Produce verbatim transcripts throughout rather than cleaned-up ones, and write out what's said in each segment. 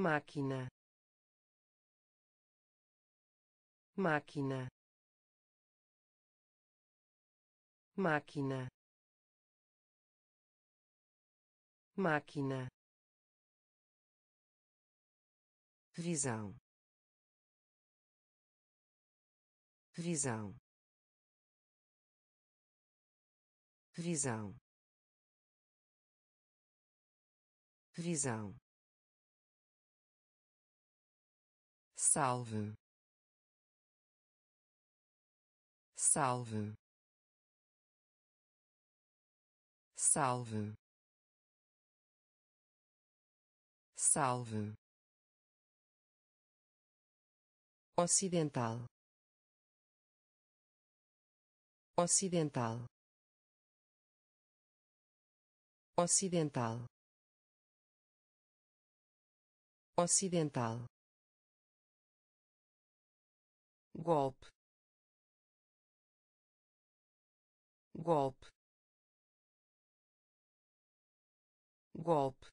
máquina, máquina, máquina, máquina, visão, visão, visão, visão, salve, salve, salve, salve, ocidental, ocidental, ocidental, ocidental, golpe, golpe, golpe,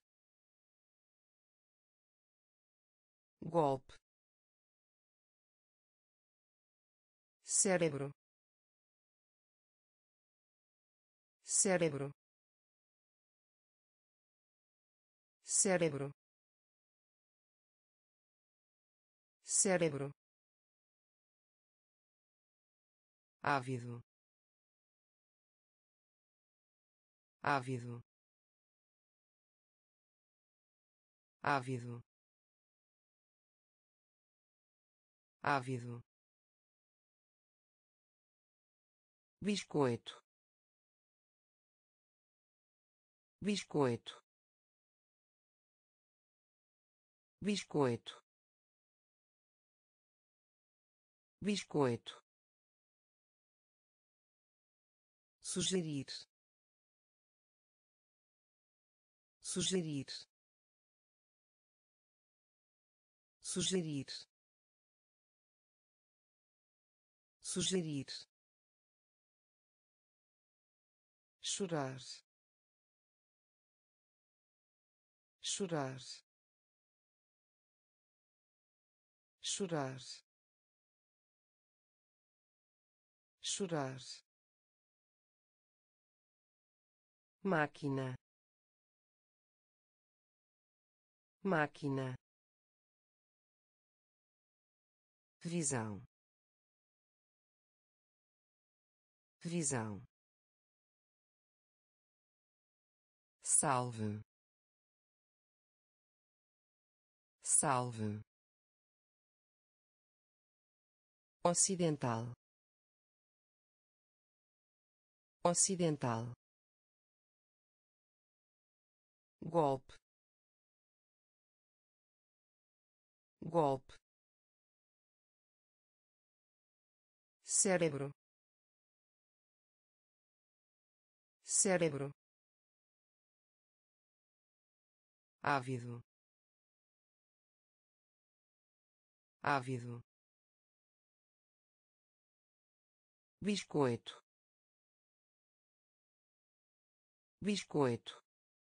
golpe, cérebro, cérebro, cérebro, cérebro, ávido, ávido, ávido, ávido, biscoito, biscoito, biscoito, biscoito, sugerir, sugerir, sugerir, sugerir, chorar, chorar, chorar, chorar, máquina, máquina, visão, visão, salve, salve, ocidental, ocidental, golpe, golpe, cérebro, cérebro, ávido, ávido, biscoito, biscoito,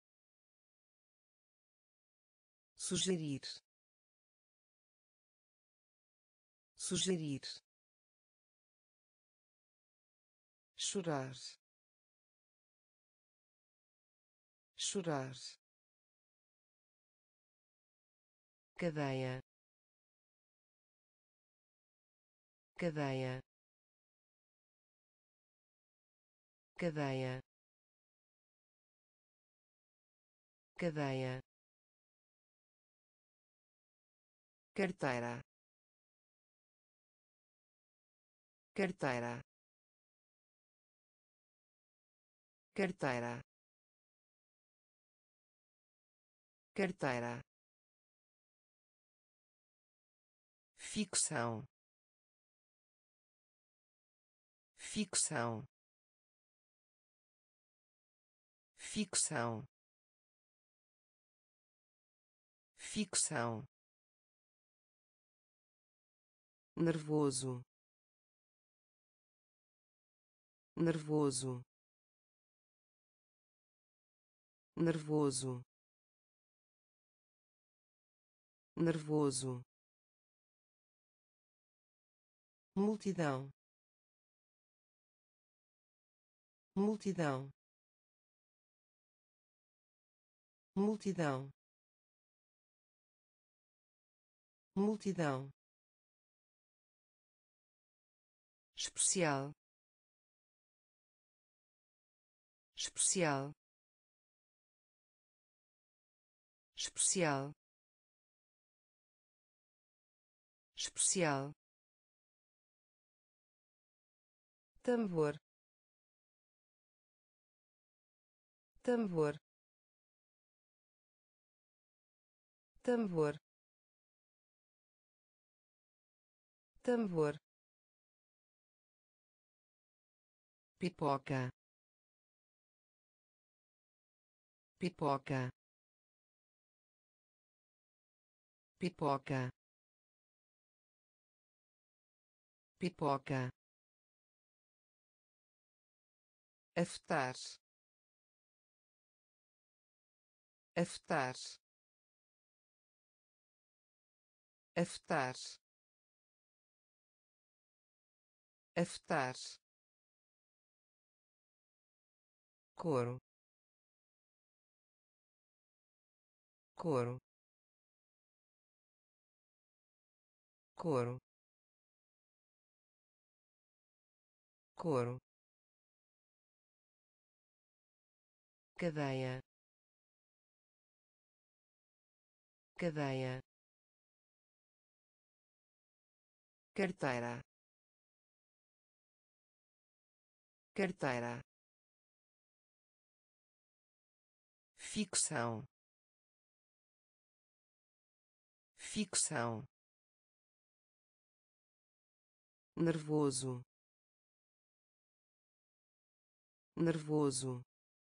sugerir, sugerir, chorar, chorar, cadeia, cadeia, cadeia, cadeia, carteira, carteira, carteira, carteira, ficção, ficção, ficção, ficção, nervoso, nervoso, nervoso, nervoso, multidão, multidão, multidão, multidão, especial, especial, especial, especial, tambor, tambor, tambor, tambor, pipoca, pipoca, pipoca, pipoca, afetar, afetar, afetar, afetar, couro, couro, couro, couro, cadeia, cadeia, carteira, carteira, ficção, ficção, nervoso, nervoso,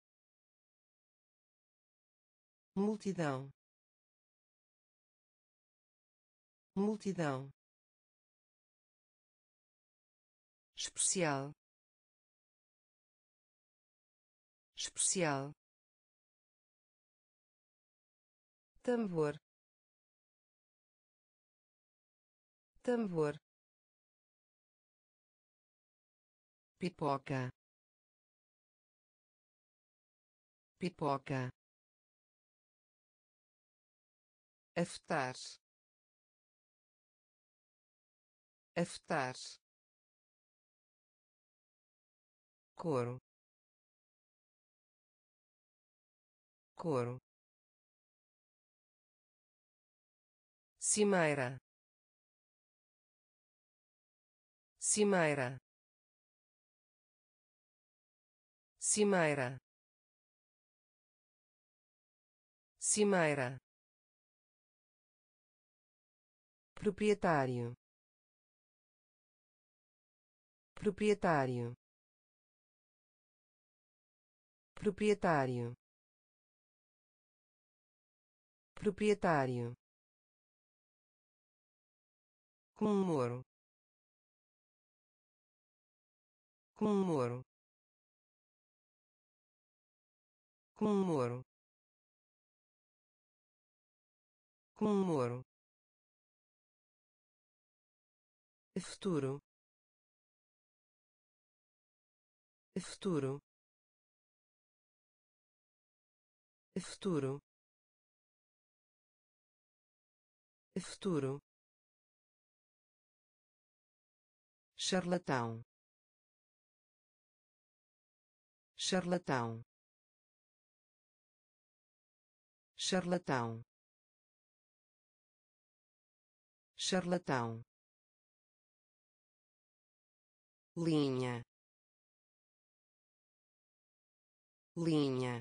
multidão, multidão, especial, especial, tambor, tambor, pipoca, pipoca, afetar, afetar, couro, couro, cimeira, cimeira, cimeira, cimeira, proprietário, proprietário, proprietário, proprietário, comemoro, comemoro, comemoro, comemoro, futuro, futuro, futuro, futuro, charlatão, charlatão, charlatão, charlatão, linha, linha,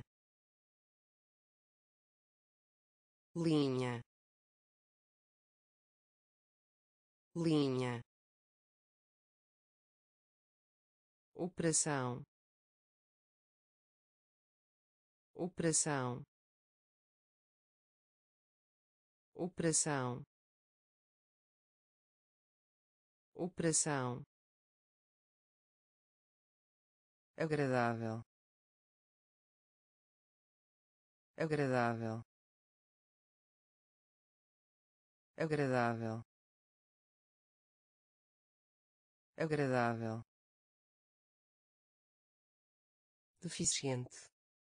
linha, linha, operação, operação, operação, operação, agradável, agradável, agradável, agradável, deficiente,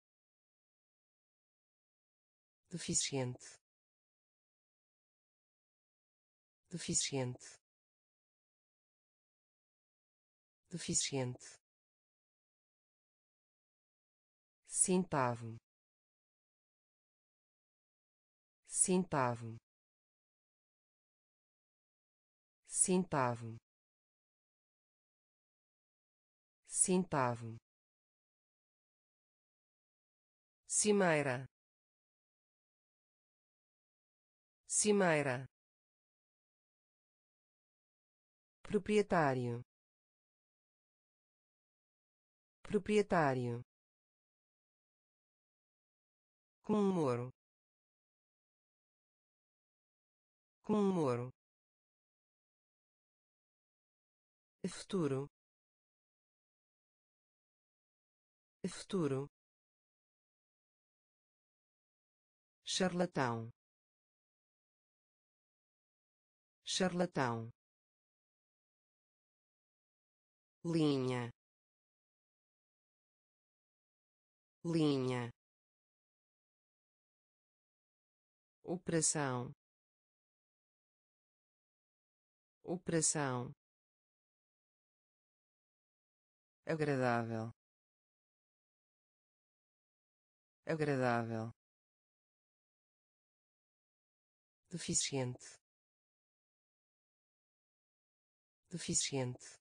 deficiente, deficiente, deficiente, centavo, centavo, centavo, centavo, cimeira, cimeira, proprietário, proprietário, comemoro, comemoro, futuro, futuro, charlatão, charlatão, linha, linha, operação, operação, agradável, agradável, deficiente, deficiente,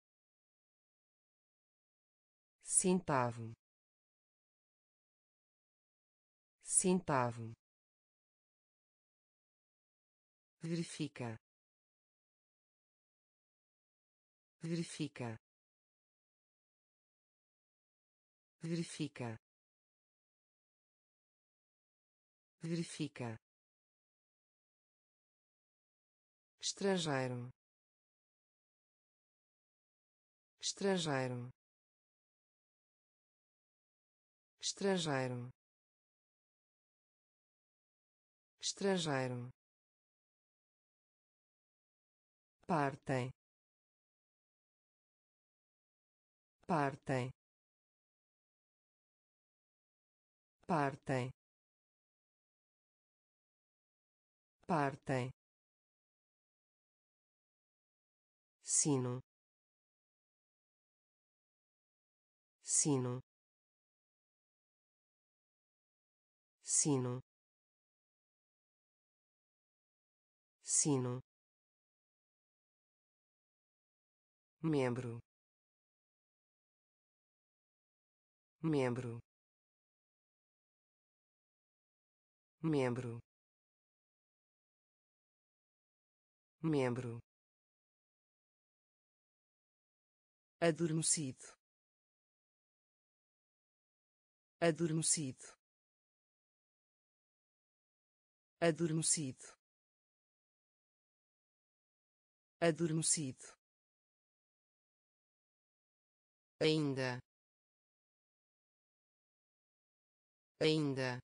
centavo, centavo, verifica, verifica, verifica, verifica, estrangeiro, estrangeiro, estrangeiro, estrangeiro, partem, partem, partem, partem, sino, sino, sino, sino, membro, membro, membro, membro, adormecido, adormecido, adormecido, adormecido, ainda, ainda,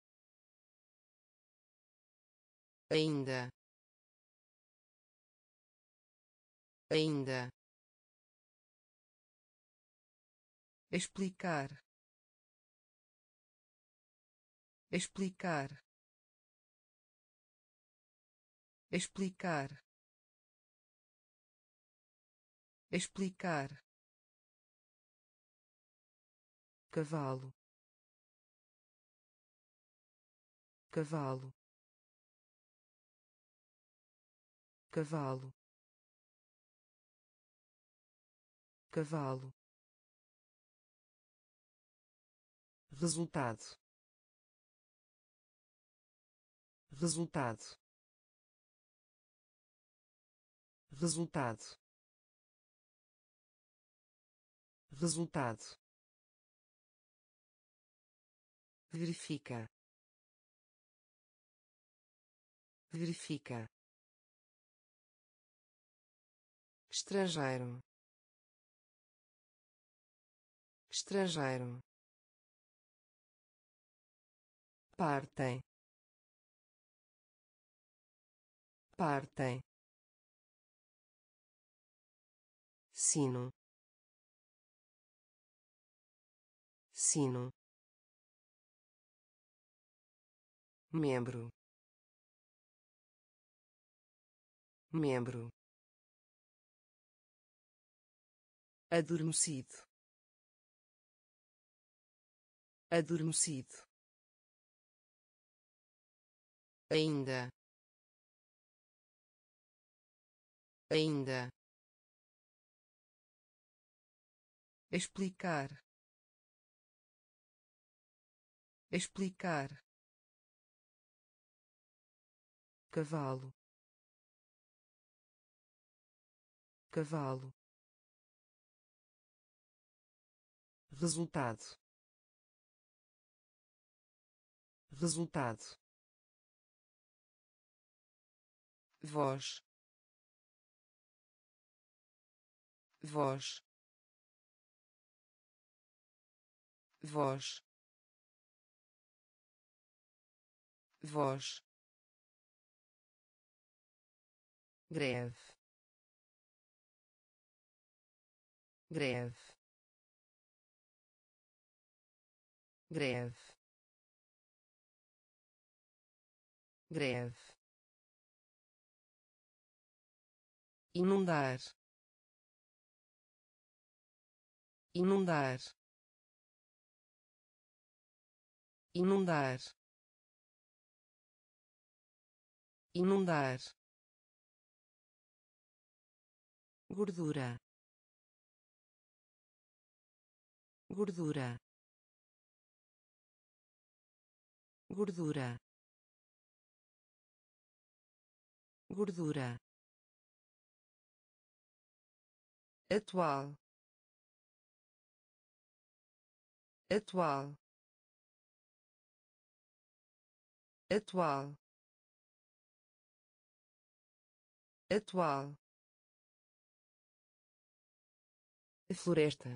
ainda, ainda, explicar, explicar, explicar, explicar, cavalo, cavalo, cavalo, cavalo, resultado, resultado, resultado, resultado, verifica, verifica, estrangeiro, estrangeiro, partem, partem, sino, sino, membro, membro, adormecido, adormecido, ainda, ainda, explicar, explicar, cavalo, cavalo, resultado, resultado, voz, voz, voz, voz, greve, greve, greve, greve, inundar, inundar, inundar, inundar, gordura, gordura, gordura, gordura, atual, atual, atual, atual, floresta,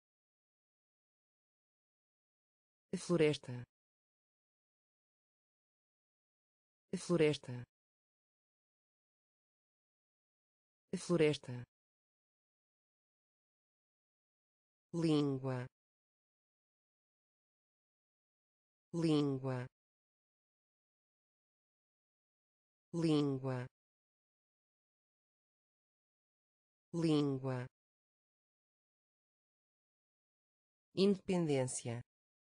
floresta, floresta, floresta, língua, língua, língua, língua, independência,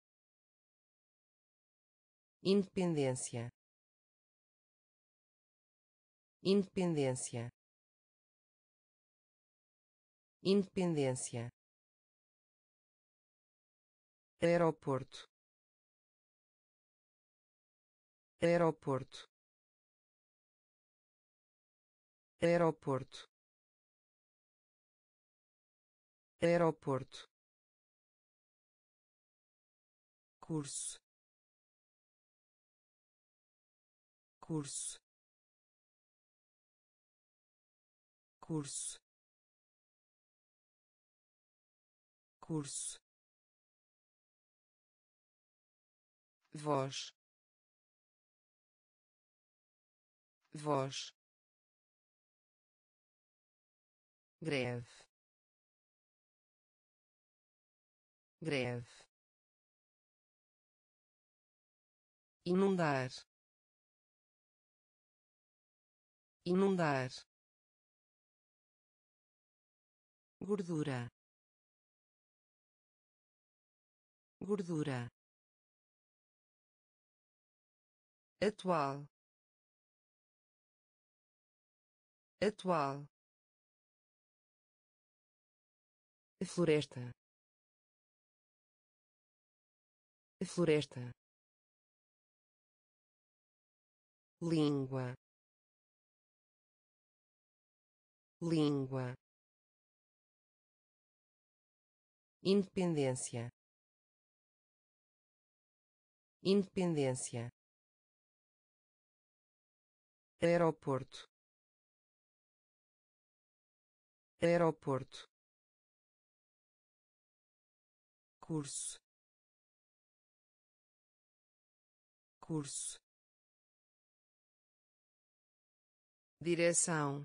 independência, independência, independência, aeroporto, aeroporto, aeroporto, aeroporto, curso, curso, curso, curso, voz, voz, greve, greve, inundar, inundar, gordura, gordura, atual, atual, floresta, floresta, língua, língua, independência, independência, aeroporto, aeroporto, curso, curso, direção,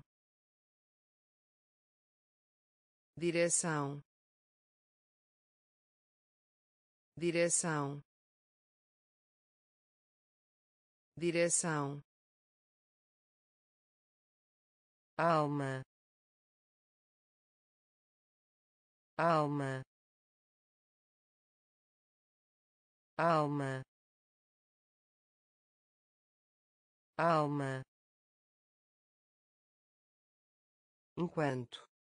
direção, direção, direção, alma, alma, alma, alma, enquanto,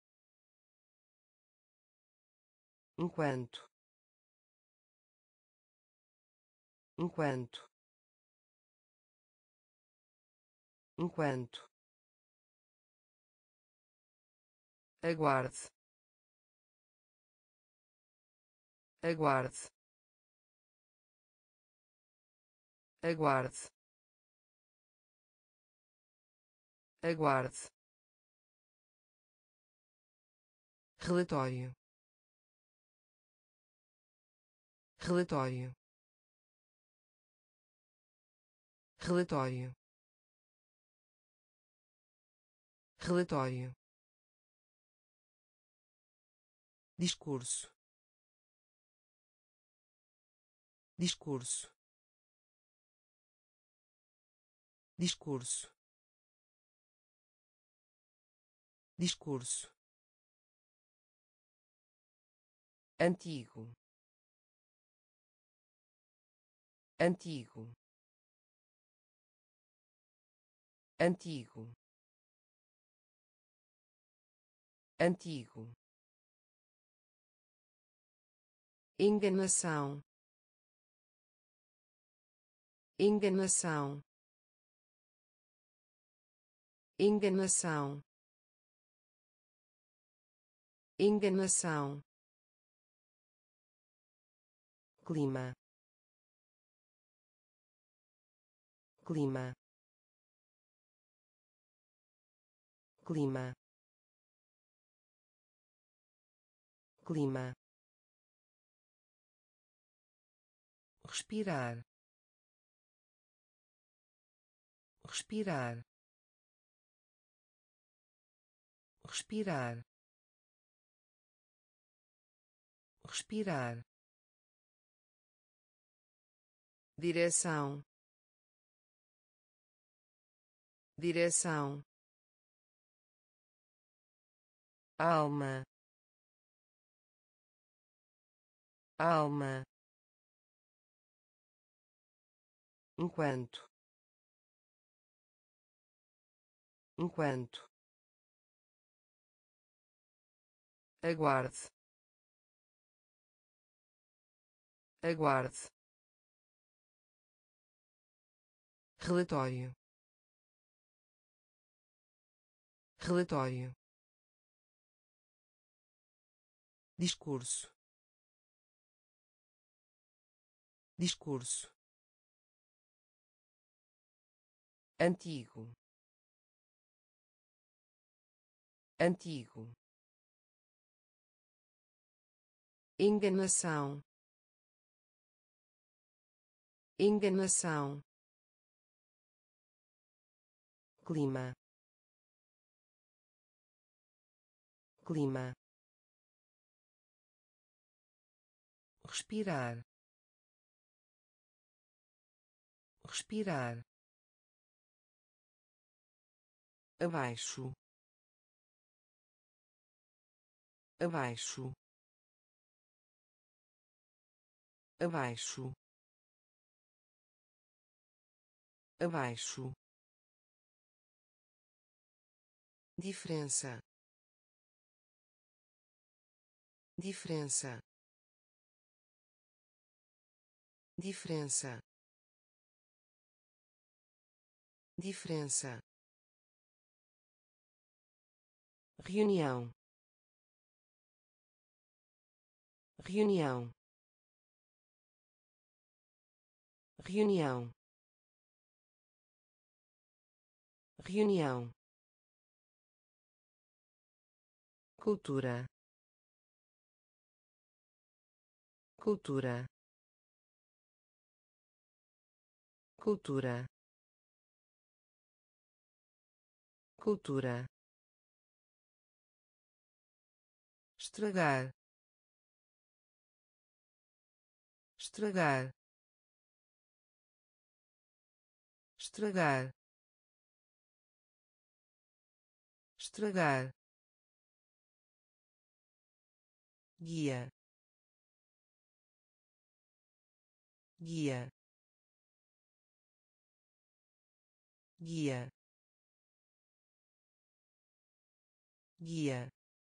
enquanto, enquanto, enquanto, aguarde, aguarde, aguarde, aguarde, relatório, relatório, relatório, relatório, discurso, discurso, discurso, discurso, antigo, antigo, antigo, antigo, enganação, enganação, enganação, enganação, clima, clima, clima, clima, respirar, respirar, respirar, respirar, direção, direção, alma, alma, enquanto, enquanto, aguarde, aguarde, relatório, relatório, discurso, discurso, antigo, antigo, enganação, enganação, clima, clima, respirar, respirar, abaixo, abaixo, abaixo, abaixo, diferença, diferença, diferença, diferença, reunião, reunião, reunião, reunião, cultura, cultura, cultura, cultura, estragar, estragar, estragar, estragar, guia, guia, guia, guia,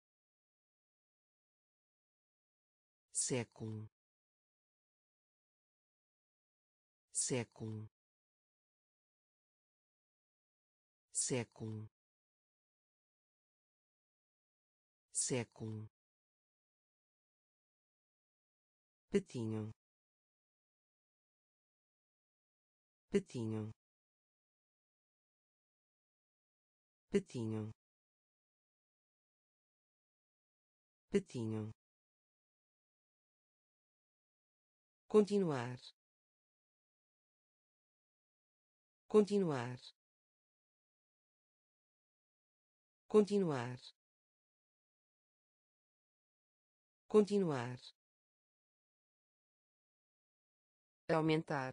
século, século, século, século, patinho, patinho, patinho, patinho, continuar, continuar, continuar, continuar, aumentar,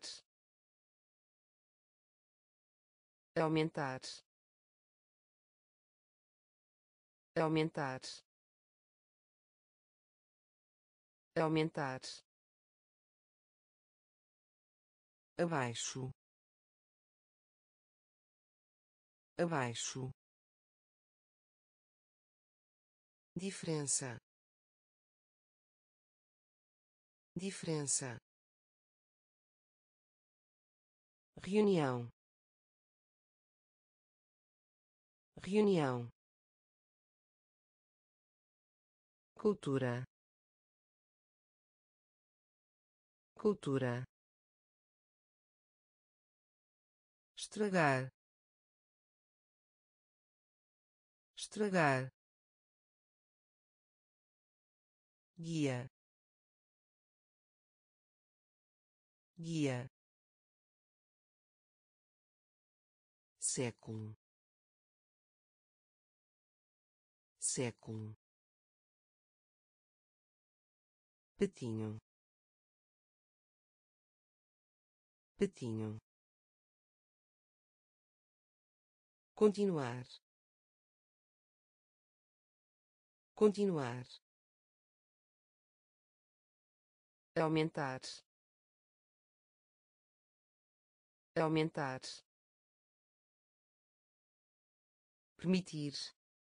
aumentar, aumentar, aumentar, abaixo, abaixo, diferença, diferença, reunião, reunião, cultura, cultura, estragar, estragar, guia, guia, século, século, patinho, patinho, continuar, continuar, aumentar, aumentar, permitir,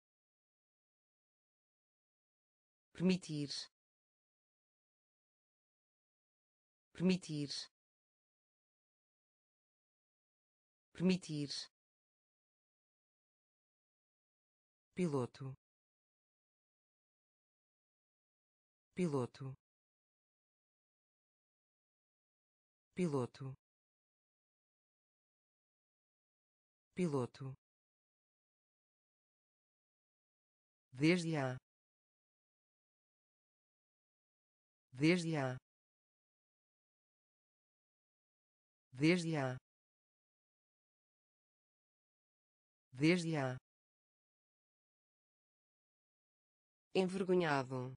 permitir, permitir, permitir, piloto, piloto, piloto, piloto, desde a, desde a, desde a, desde a, envergonhado,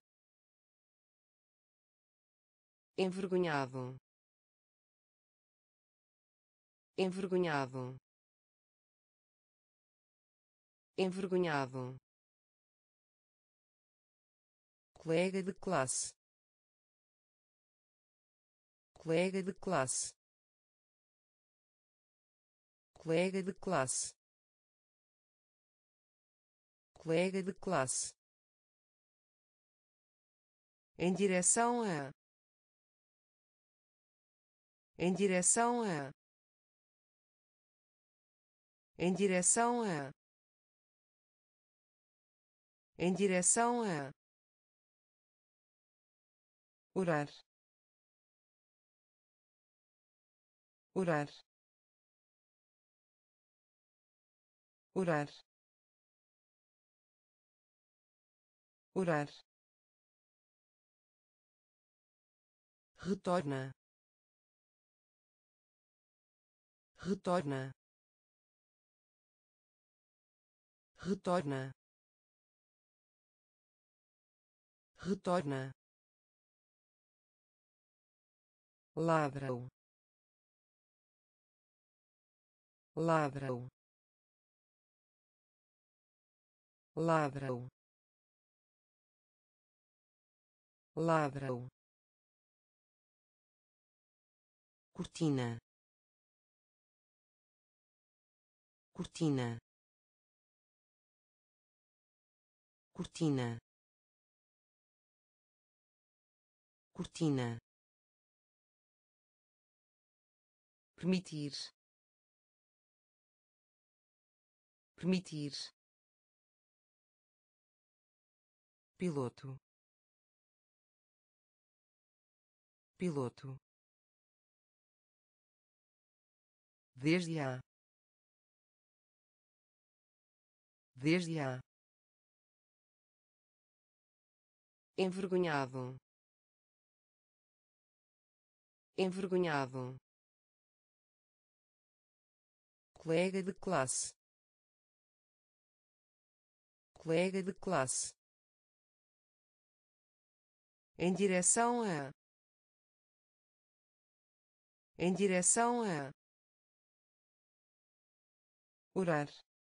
envergonhado, envergonhado, envergonhado, colega de classe, colega de classe, colega de classe, colega de classe, em direção a, em direção a, em direção a, em direção a, orar, orar, orar, orar, retorna, retorna, retorna, retorna, ladra-o, ladra-o, ladra-o, ladra-o, cortina, cortina, cortina, cortina, permitir, permitir, piloto, piloto, desde a, desde a, envergonhado, envergonhado, colega de classe, colega de classe, em direção a, em direção a, orar,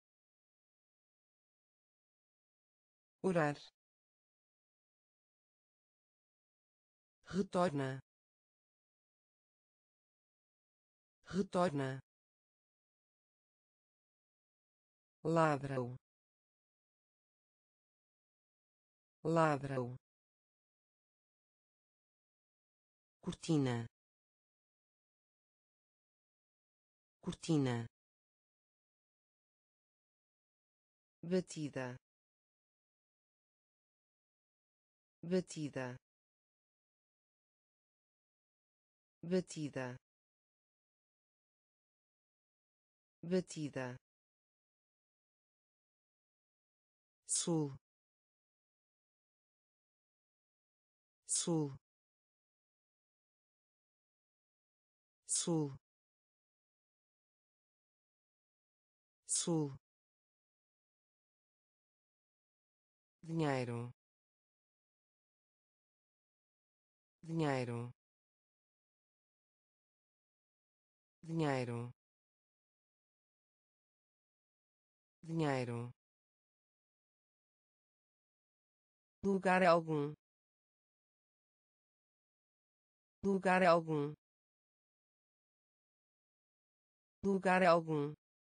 orar, retorna, retorna, ladra-o, ladra-o, cortina, cortina, batida, batida, batida, batida, sul, sul, sul, sul, dinheiro, dinheiro, dinheiro, dinheiro, lugar algum, lugar algum, lugar algum,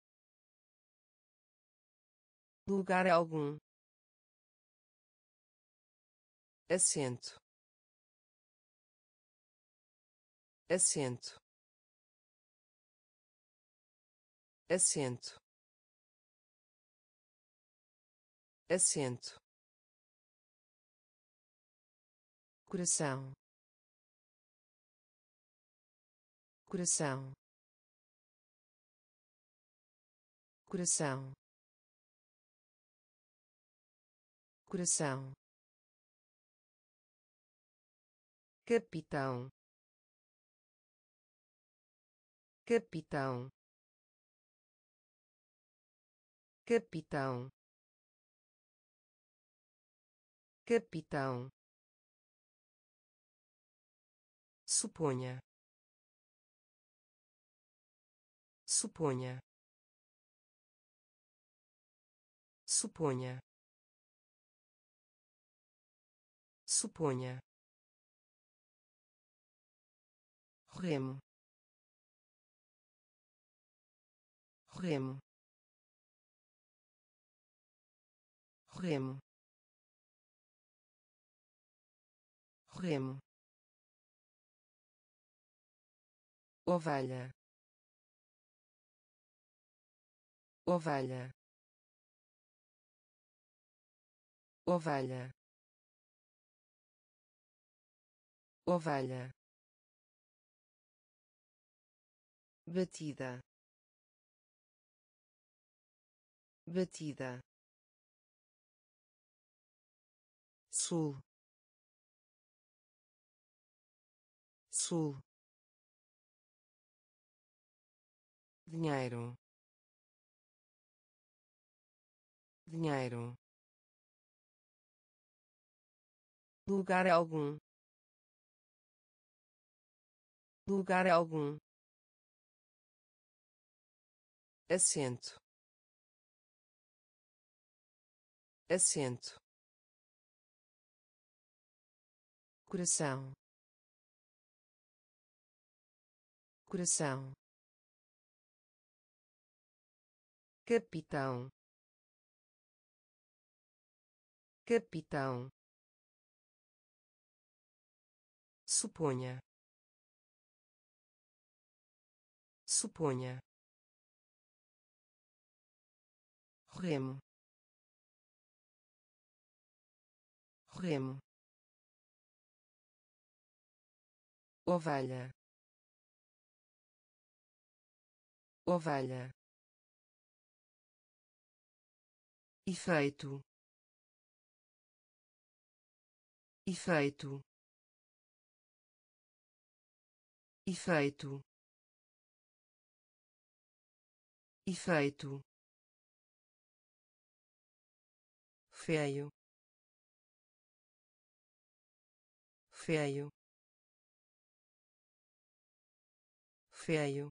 lugar algum, assento, assento, assento, assento, coração, coração, coração, coração, capitão, capitão, capitão, capitão, suponha, suponha, suponha, suponha, remo, remo, remo, remo, ovelha, ovelha, ovelha, ovelha, batida, batida, sul, sul, dinheiro, dinheiro, lugar algum, lugar algum, assento, assento, coração, coração, capitão, capitão, suponha, suponha, remo, remo, ovelha, ovelha, efeito, efeito, efeito, efeito, feio, feio, feio,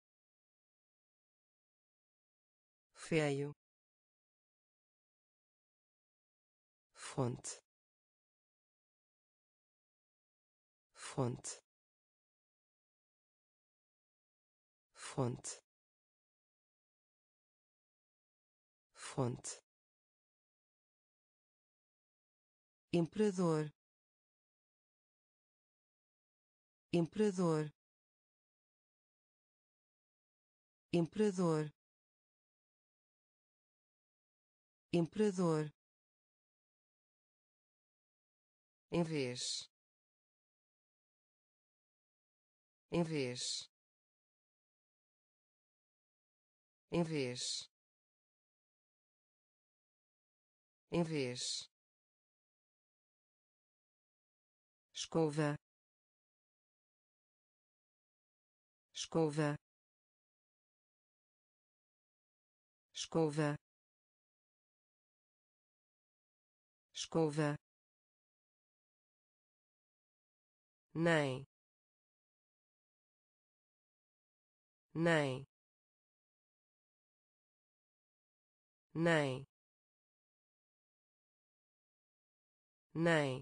feio, fonte, fonte, fonte, fonte, imperador, imperador, imperador, imperador, em vez, em vez, em vez, em vez, escova, escova, escova, escova, nem, nem, nem, nem,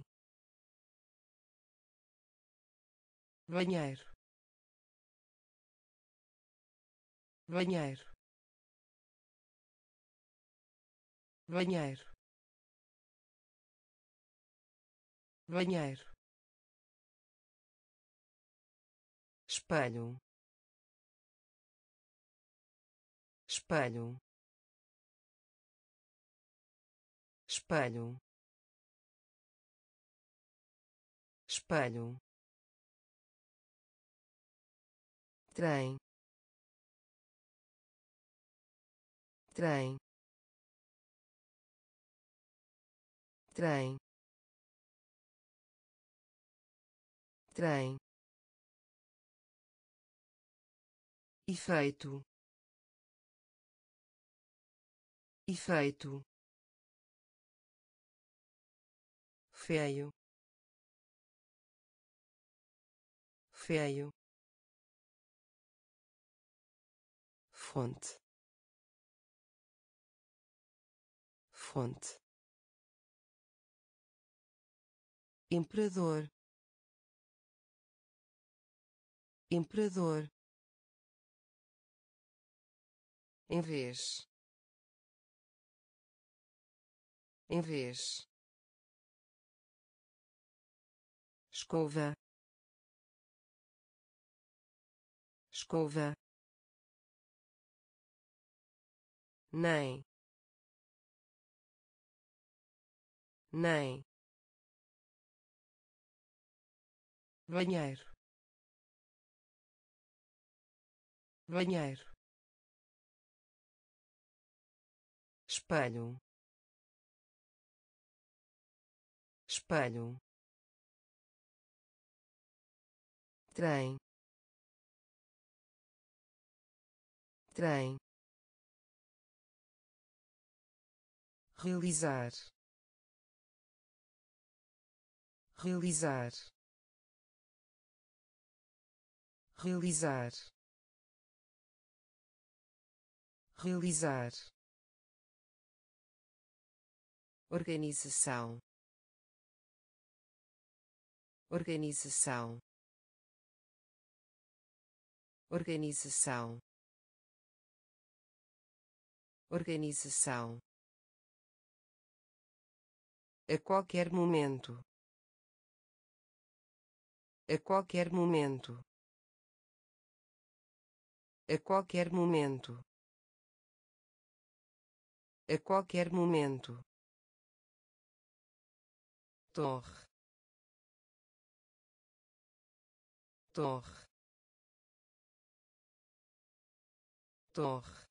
banheiro, banheiro, banheiro, banheiro, espelho, espelho, espelho, espelho, trem, trem, trem, trem, efeito, efeito, feio, feio, fonte, fonte, imperador, imperador, em vez, em vez, escova, escova, nem, nem, banheiro, banheiro, espelho, espelho, trem, trem, realizar, realizar, realizar, realizar, organização, organização, organização, organização, a qualquer momento, a qualquer momento, a qualquer momento, a qualquer momento, torre, torre, torre,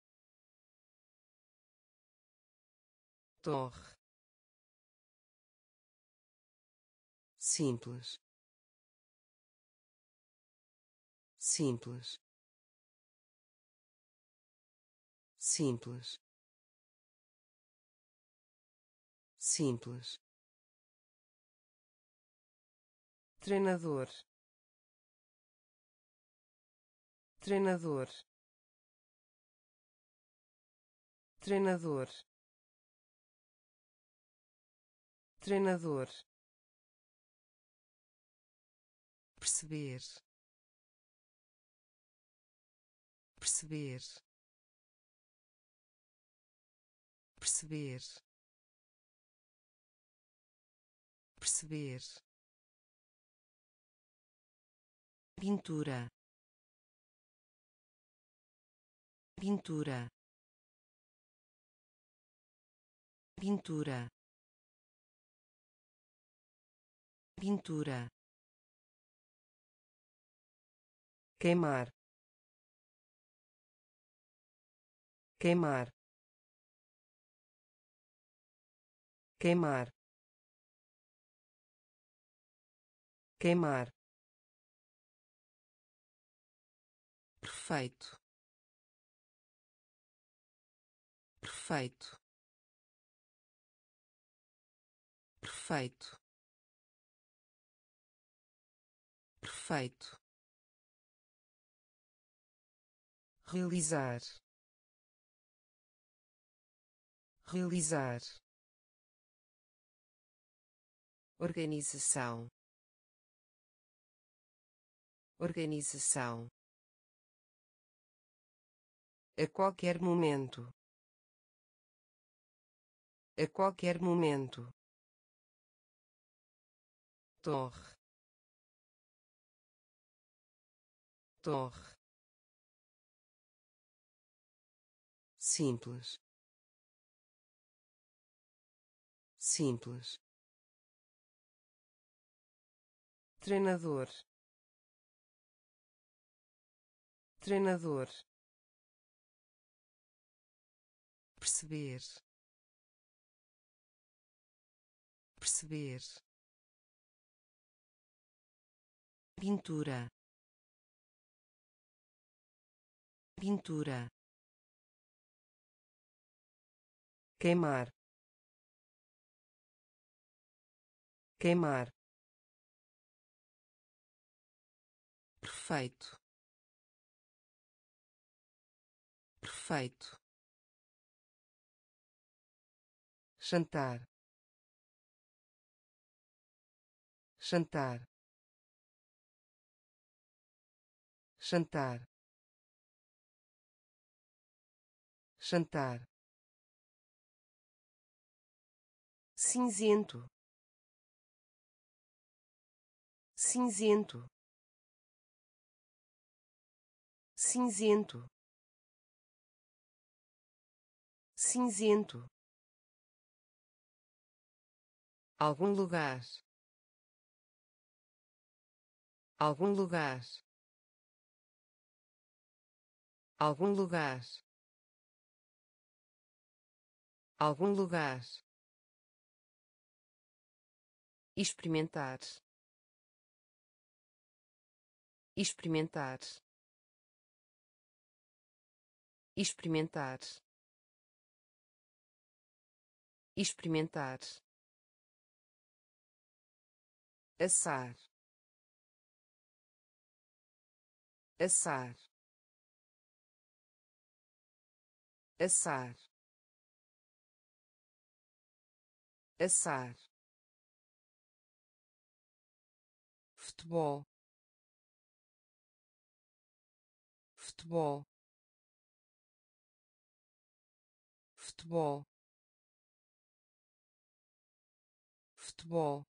torre, simples, simples, simples, simples, treinador, treinador, treinador, treinador, perceber, perceber, perceber, perceber, pintura, pintura, pintura, pintura, queimar, queimar, queimar, queimar, perfeito, perfeito, perfeito, perfeito, realizar, realizar, organização, organização, a qualquer momento, a qualquer momento, torre, torre, simples, simples, treinador, treinador, perceber, perceber, pintura, pintura, queimar, queimar, perfeito, perfeito, jantar, jantar, jantar, jantar, cinzento, cinzento, cinzento, cinzento, algum lugar, algum lugar, algum lugar, algum lugar, experimentar, experimentar, experimentar, experimentar, assar, assar, assar, assar, futebol, futebol, futebol, futebol,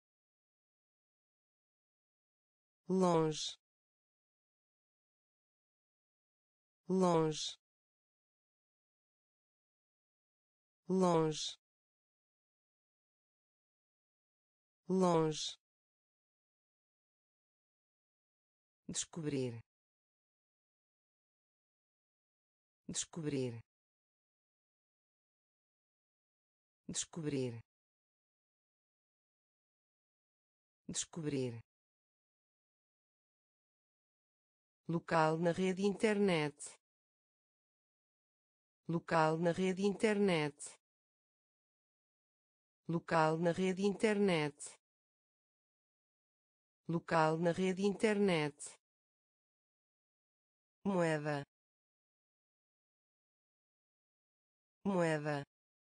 longe, longe, longe, longe, descobrir, descobrir, descobrir, descobrir, local na rede internet, local na rede internet, local na rede internet, local na rede internet, moeda, moeda,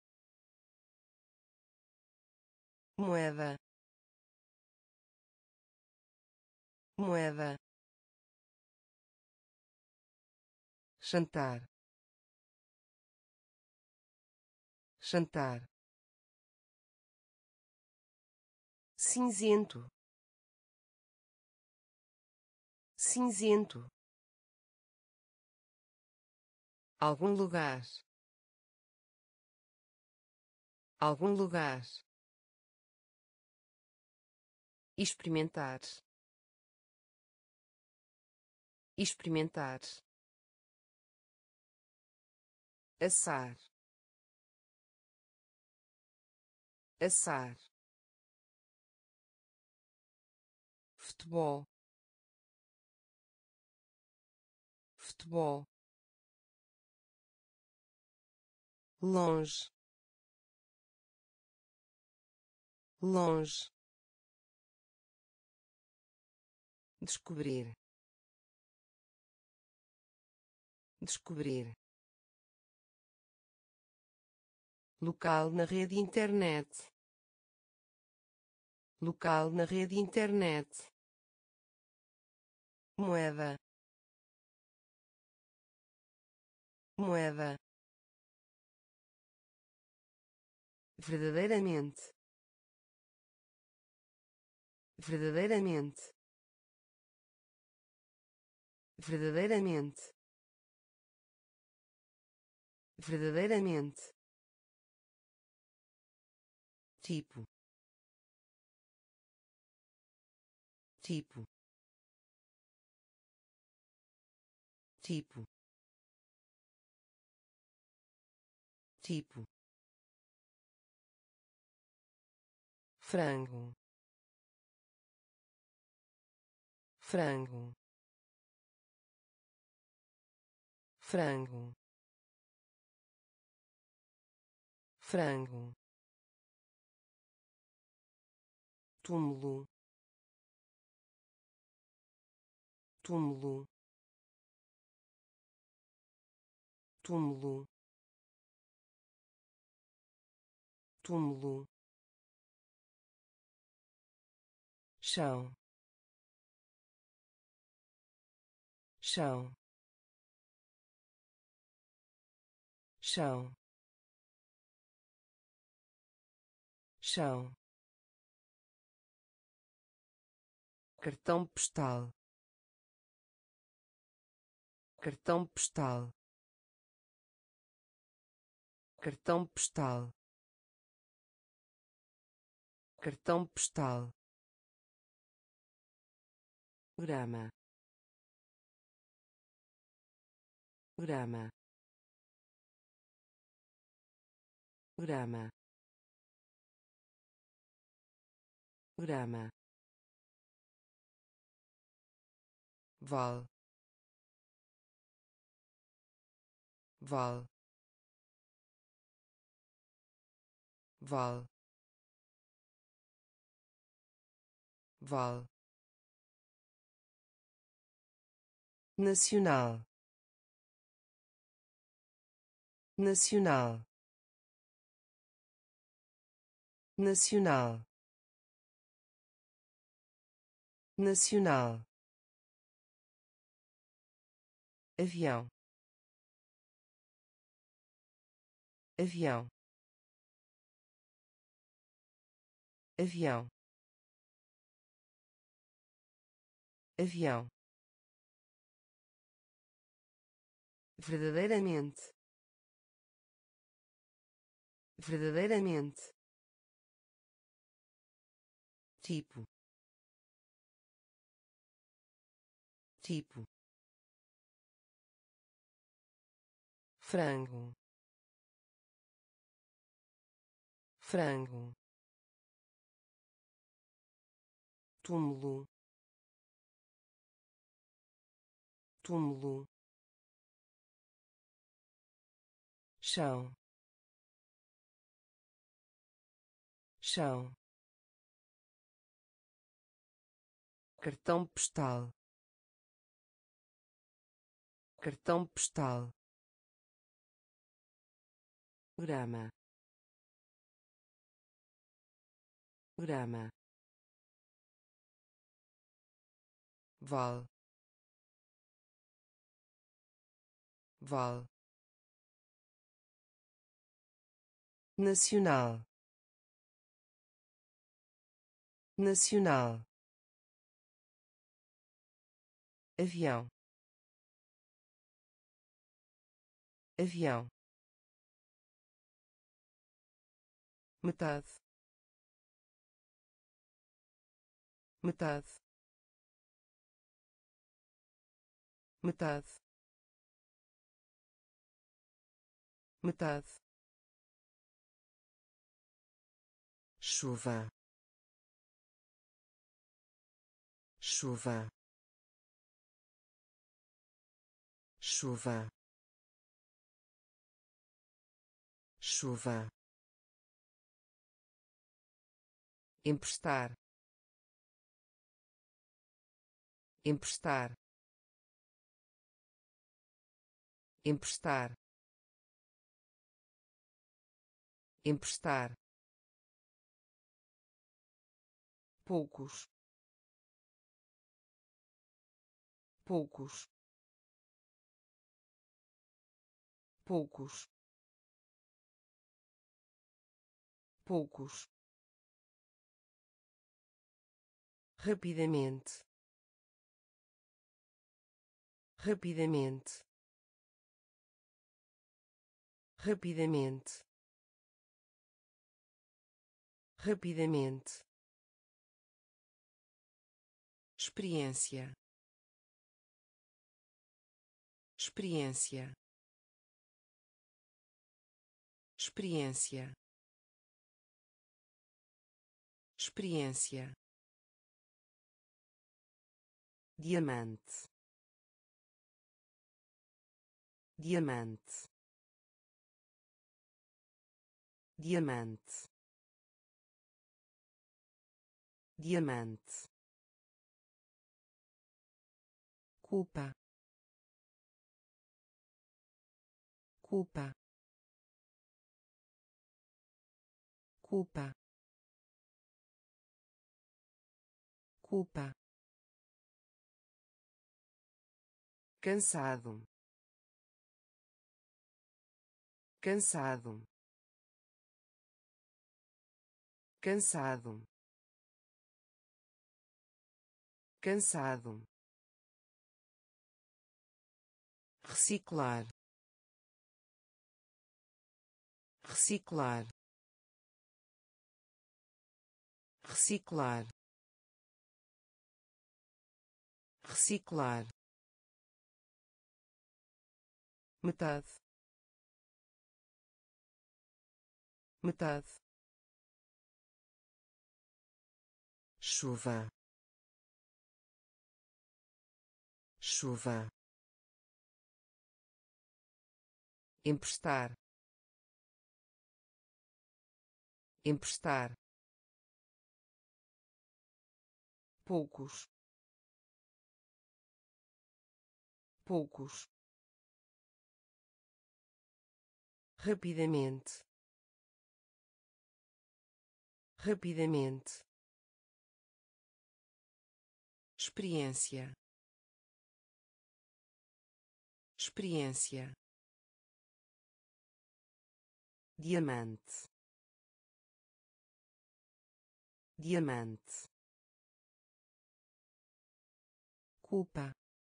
moeda, moeda, jantar, jantar, cinzento, cinzento, algum lugar, algum lugar, experimentar, experimentar, assar, assar, futebol, futebol, longe, longe, descobrir, descobrir, local na rede internet, local na rede internet, moeda, moeda, verdadeiramente, verdadeiramente, verdadeiramente, verdadeiramente, tipo, tipo, tipo, tipo, frango, frango, frango, frango, túmulo, túmulo, túmulo, túmulo, chão, chão, chão, chão, cartão postal, cartão postal, cartão postal, cartão postal, grama, grama, grama, grama, val, val, vale, vale, nacional, nacional, nacional, nacional, avião, avião, avião, avião, verdadeiramente, verdadeiramente, tipo, tipo, frango, frango, túmulo, túmulo, chão, chão, cartão postal, cartão postal, grama, grama, vale, vale, nacional, nacional, avião, avião, metade, metade, metade, metade, chuva, chuva, chuva, chuva, emprestar, emprestar, emprestar, emprestar, poucos, poucos, poucos, poucos, rapidamente, rapidamente, rapidamente, rapidamente, experiência, experiência, experiência, experiência, diamante, diamante, diamante, diamante, culpa, culpa, culpa, culpa, cansado, cansado, cansado, cansado, reciclar, reciclar, reciclar, reciclar, metade, metade, chuva, chuva, emprestar, emprestar, poucos, poucos, rapidamente, rapidamente, experiência, experiência, diamante, diamante, culpa,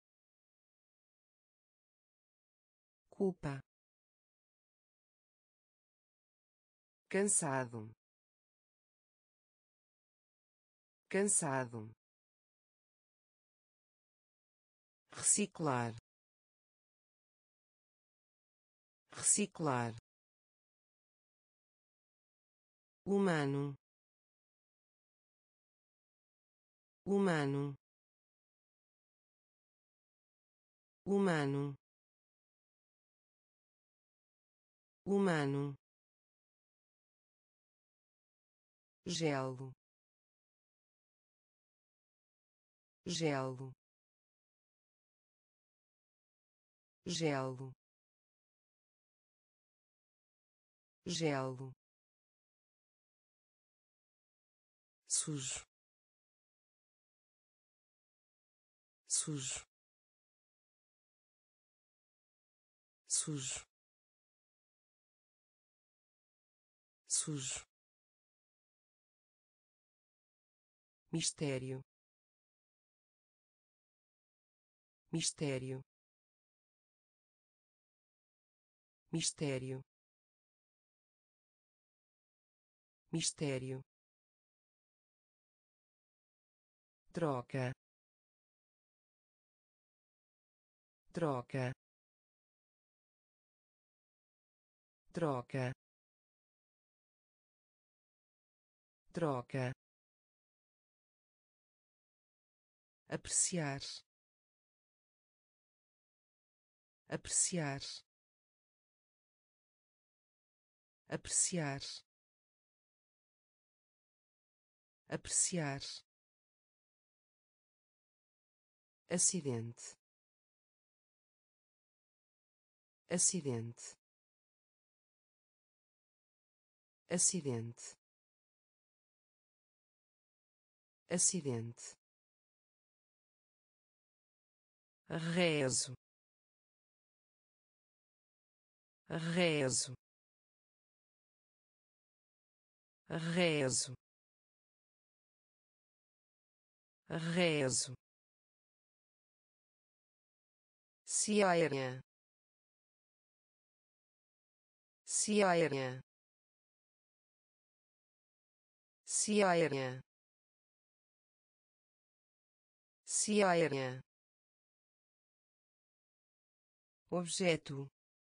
culpa, cansado, cansado, reciclar, reciclar, humano, humano, humano, humano, gelo, gelo, gelo, gelo, sujo, sujo, sujo, sujo, mistério, mistério, mistério, mistério, troca, troca, troca, troca, apreciar, apreciar, apreciar, apreciar, acidente, acidente, acidente, acidente, rezo, rezo, rezo, rezo, Ceará, Ceará, Ceará, Ceará, objeto,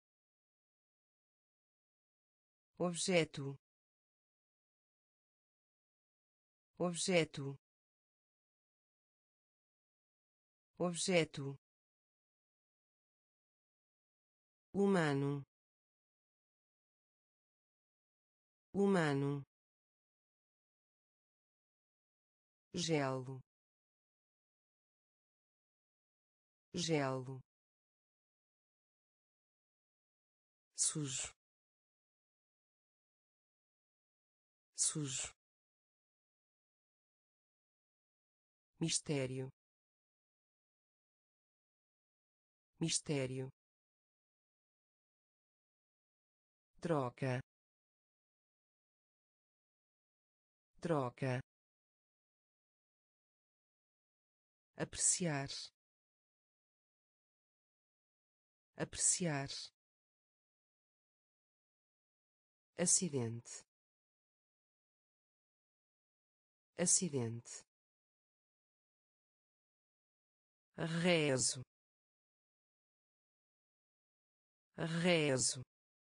objeto, objeto, objeto, humano, humano, gelo, gelo, sujo, sujo, mistério, mistério, troca, troca, apreciar, apreciar, acidente, acidente, rezo, rezo,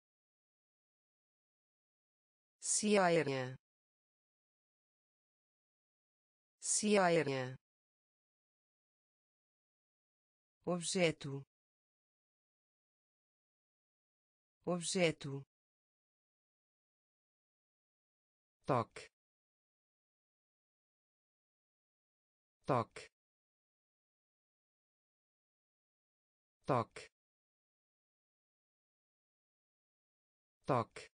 Ceará, Ceará, objeto, objeto, toque, toque, toque, toque,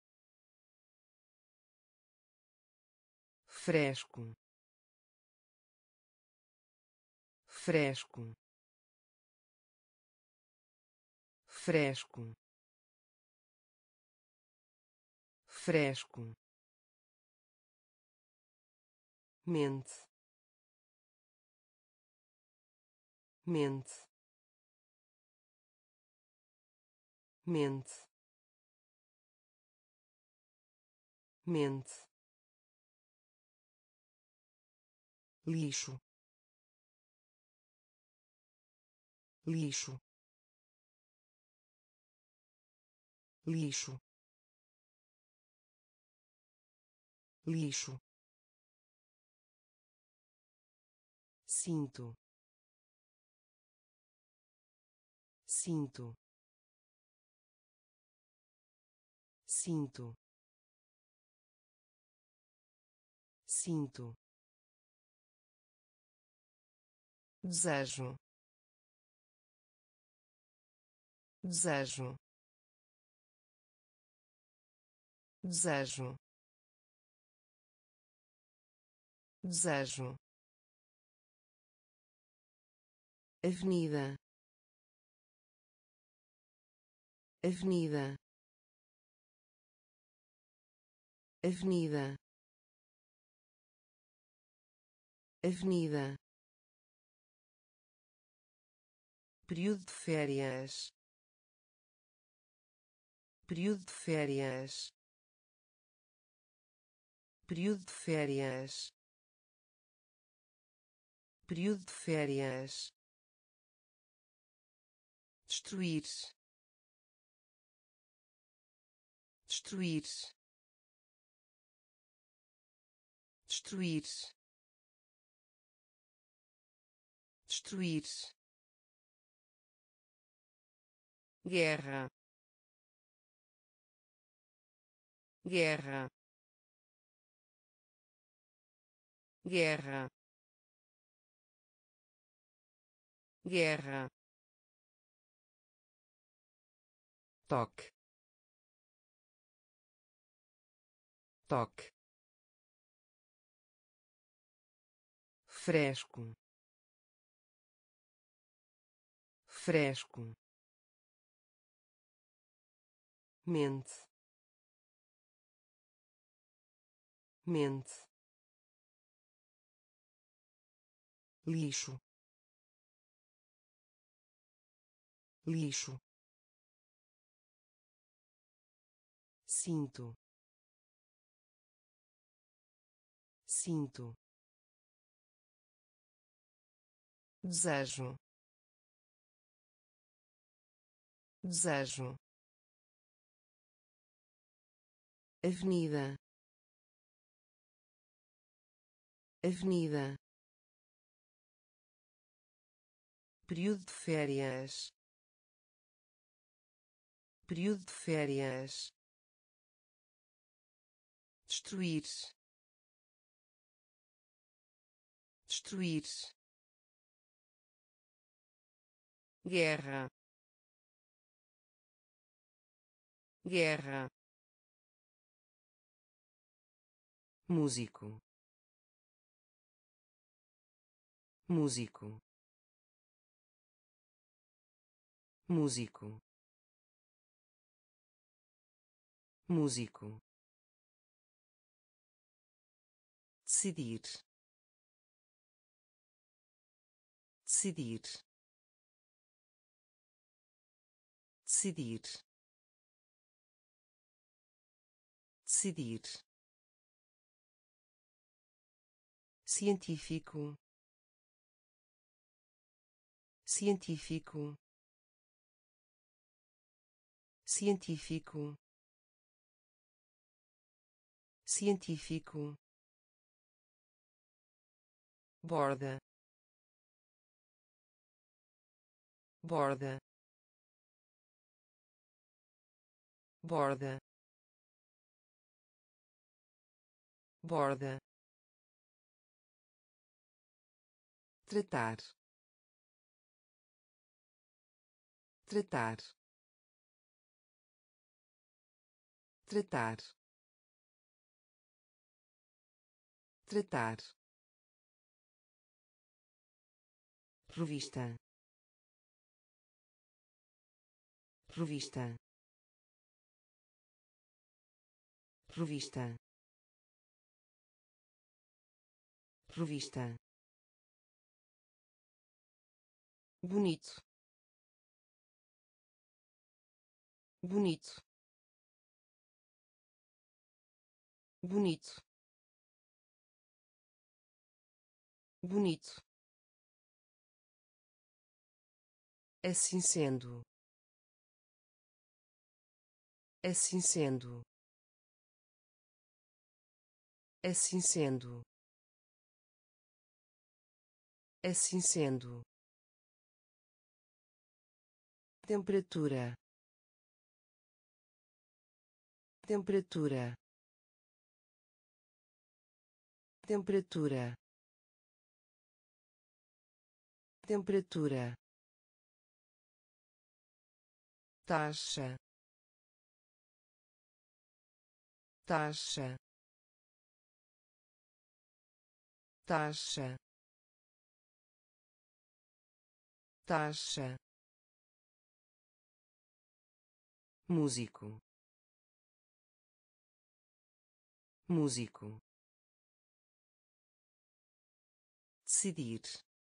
fresco, fresco, fresco, fresco, mente, mente, mente, mente, lixo, lixo, lixo, lixo, cinto, cinto, cinto, cinto, desejo, desejo, desejo, desejo, avenida, avenida, avenida, avenida, período de férias, período de férias, período de férias, período de férias, destruir, destruir, destruir, destruir, guerra, guerra, guerra, guerra, toque, toque, fresco, fresco, mente, mente, lixo, lixo, cinto, cinto, desejo, desejo, avenida, avenida, período de férias, período de férias, destruir, destruir, guerra, guerra, músico, músico, músico, músico, decidir, decidir, decidir, decidir, científico, científico, científico, científico, borda, borda, borda, borda, tratar, tratar, tratar, tratar, revista, revista, revista, revista, bonito, bonito, bonito, bonito, assim sendo, assim sendo, assim sendo, assim sendo, temperatura, temperatura, temperatura, temperatura, taxa, taxa, taxa, taxa, músico, músico, decidir,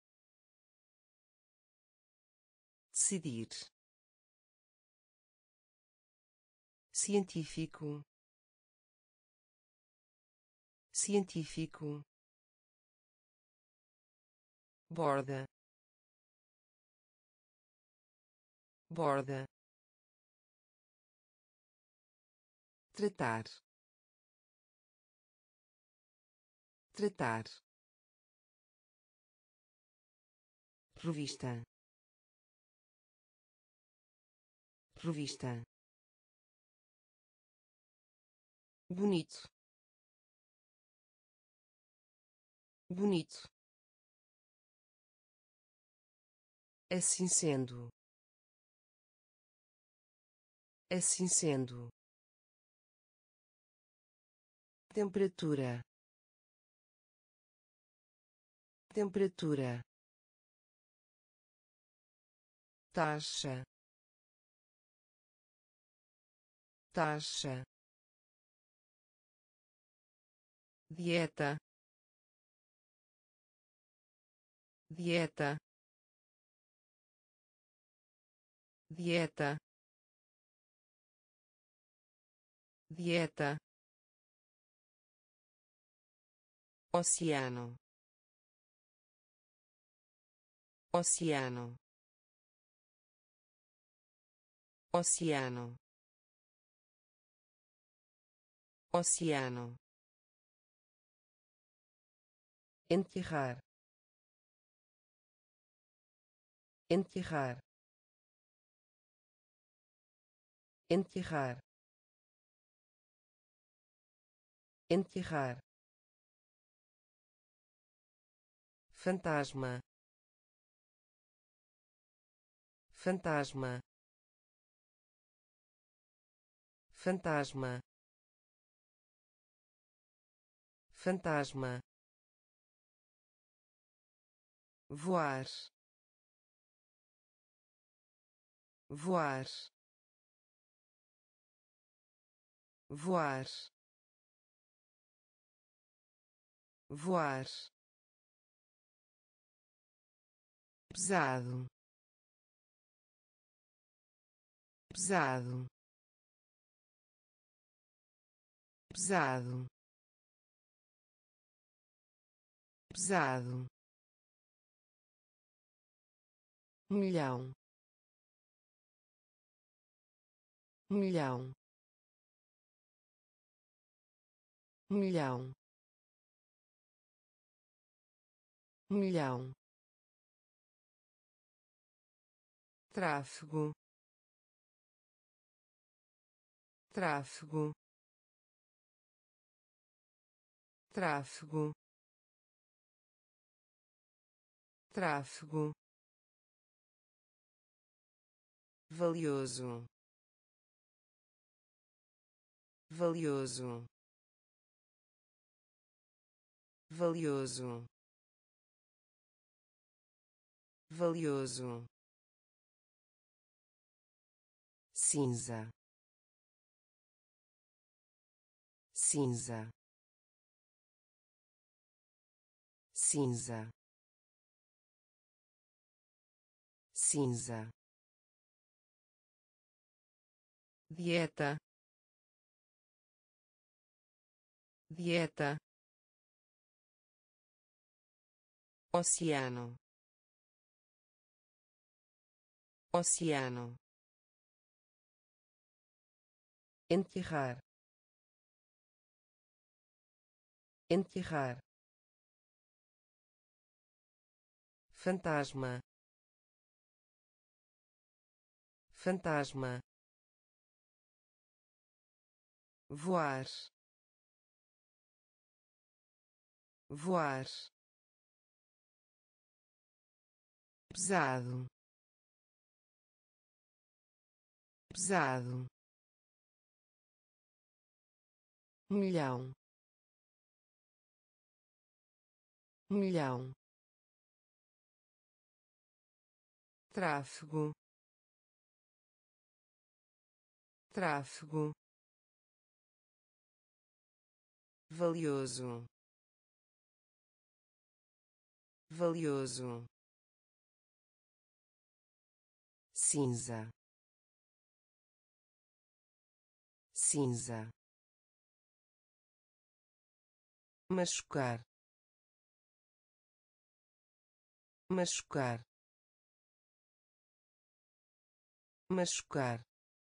decidir, científico, científico, borda, borda, tratar, tratar, revista, revista, bonito, bonito, assim sendo, assim sendo, temperatura, temperatura, taxa, taxa, dieta, dieta, dieta, dieta, oceano, oceano, oceano, oceano, enterrar, enterrar, enterrar, enterrar, fantasma, fantasma, fantasma, fantasma, voar, voar, voar, voar, pesado, pesado, pesado, pesado, milhão, milhão, milhão, milhão, tráfego, tráfego, tráfego, tráfego, valioso, valioso, valioso, valioso, cinza, cinza, cinza, cinza, dieta, dieta, oceano, oceano, enterrar, enterrar, fantasma, fantasma, voar, voar, pesado, pesado, milhão, milhão, tráfego, tráfego, valioso, valioso, cinza, cinza, machucar, machucar, machucar,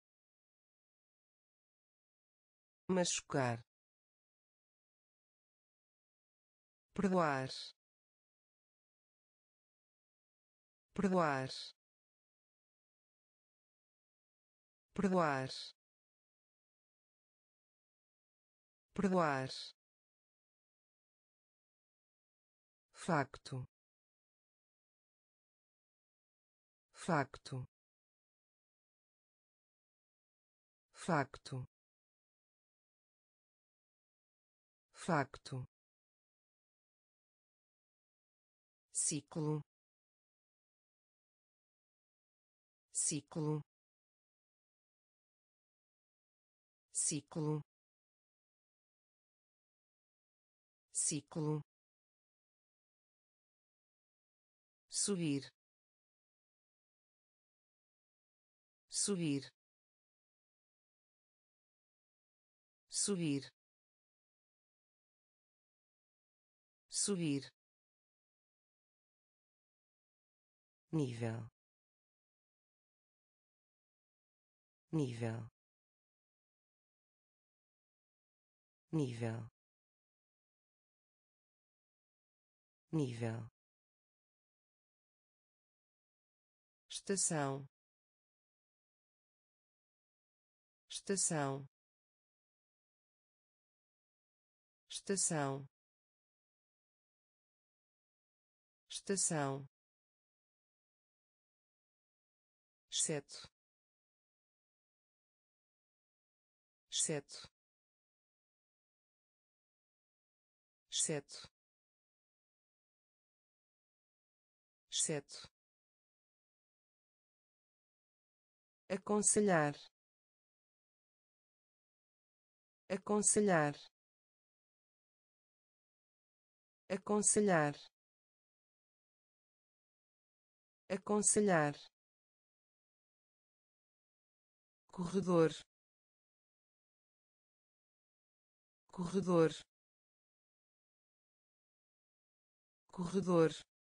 machucar, perdoar, perdoar, perdoar, perdoar, facto, facto, facto, facto, ciclo, ciclo, ciclo, ciclo, subir, subir, subir, subir, nível, nível, nível, nível, estação, estação, estação, estação, exceto, exceto, exceto, exceto, aconselhar, aconselhar, aconselhar, aconselhar, corredor, corredor, corredor,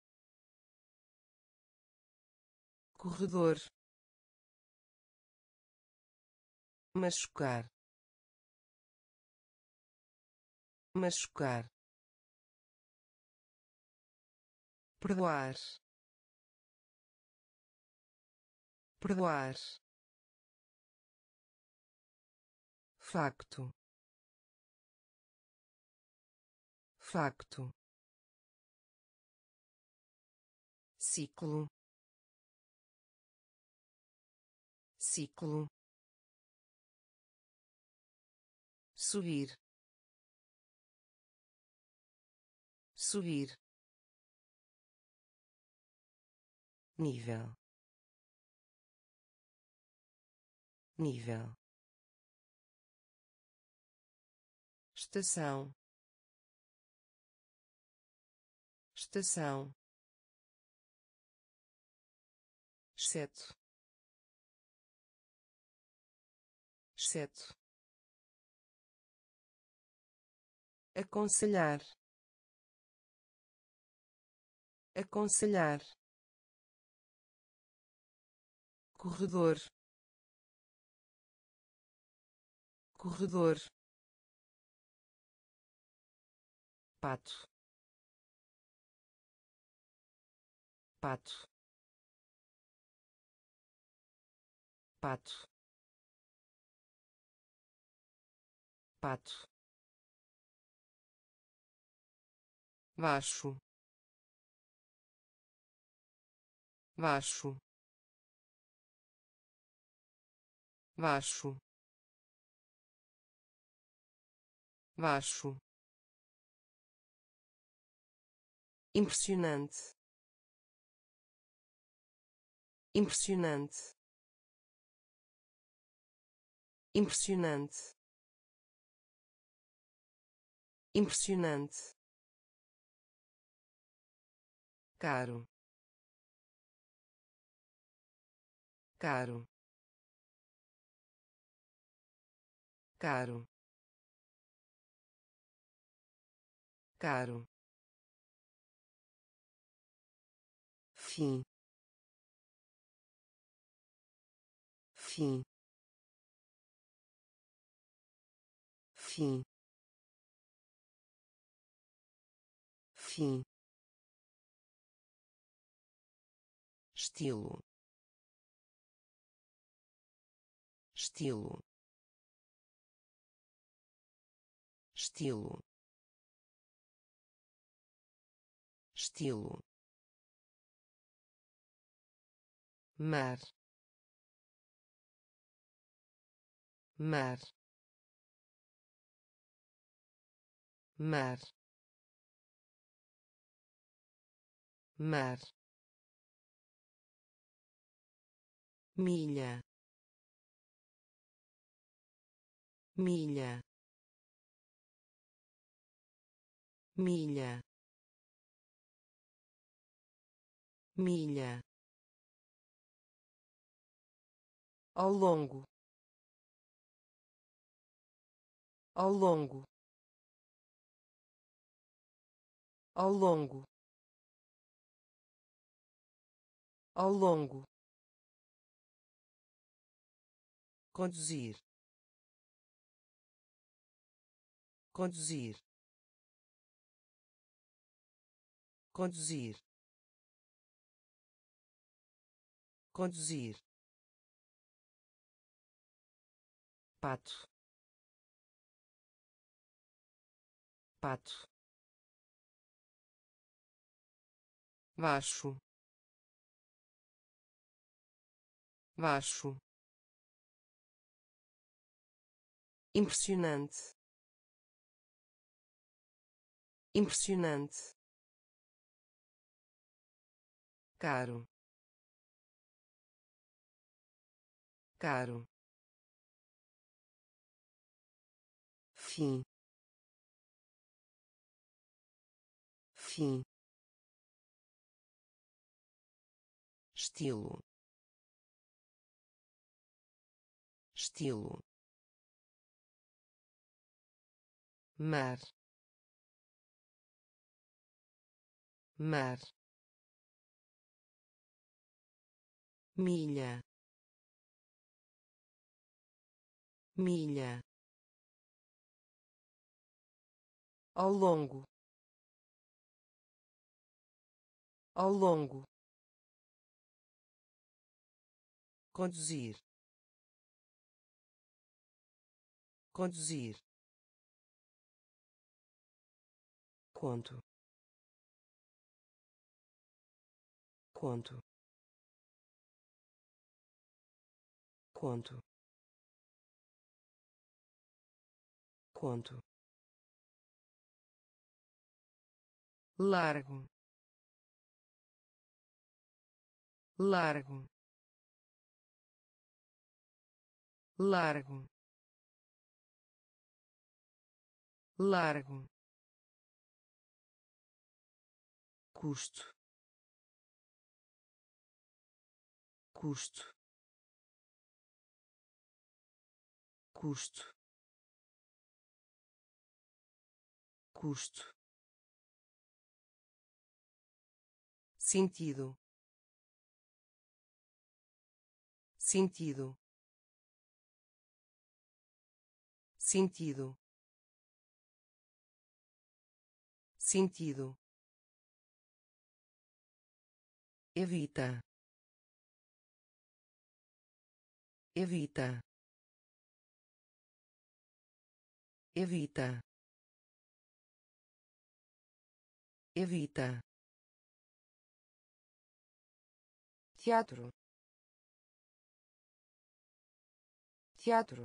corredor, machucar, machucar, perdoar, perdoar, facto, facto, ciclo, ciclo, subir, subir, nível, nível, estação, estação, exceto, exceto, aconselhar, aconselhar, corredor, corredor, pato, pato, pato, pato, baixo, baixo, baixo, baixo, impressionante, impressionante, impressionante, impressionante, caro, caro, caro, caro, fim, fim, fim, fim, estilo, estilo, estilo, estilo, mar, mar, mar, mar, milha, milha, milha, milha, ao longo, ao longo, ao longo, ao longo, conduzir, conduzir, conduzir, conduzir, pato, pato, baixo, baixo, impressionante, impressionante, caro, caro, fim, fim, estilo, estilo, mar, mar, milha, milha, ao longo, ao longo, conduzir, conduzir, conto, conto, conto, conto, largo, largo, largo, largo, custo, custo, custo, custo, sentido, sentido, sentido, sentido, evita, evita, evita, evita, teatro, teatro,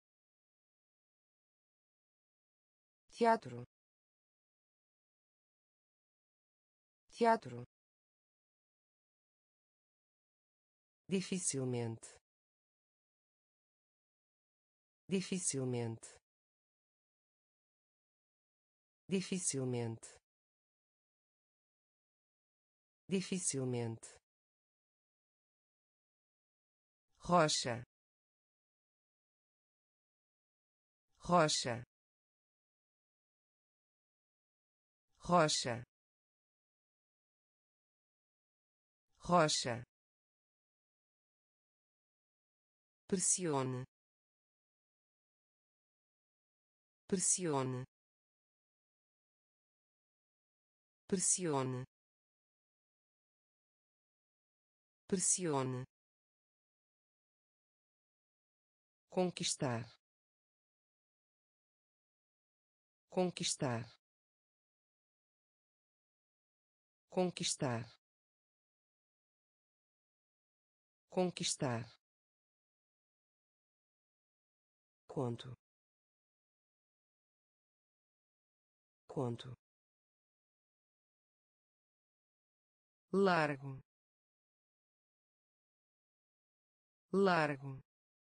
teatro, teatro, dificilmente, dificilmente, dificilmente, dificilmente, rocha, rocha, rocha, rocha, pressione, pressione, pressione, pressione, conquistar, conquistar, conquistar, conquistar, conto, conto, largo, largo,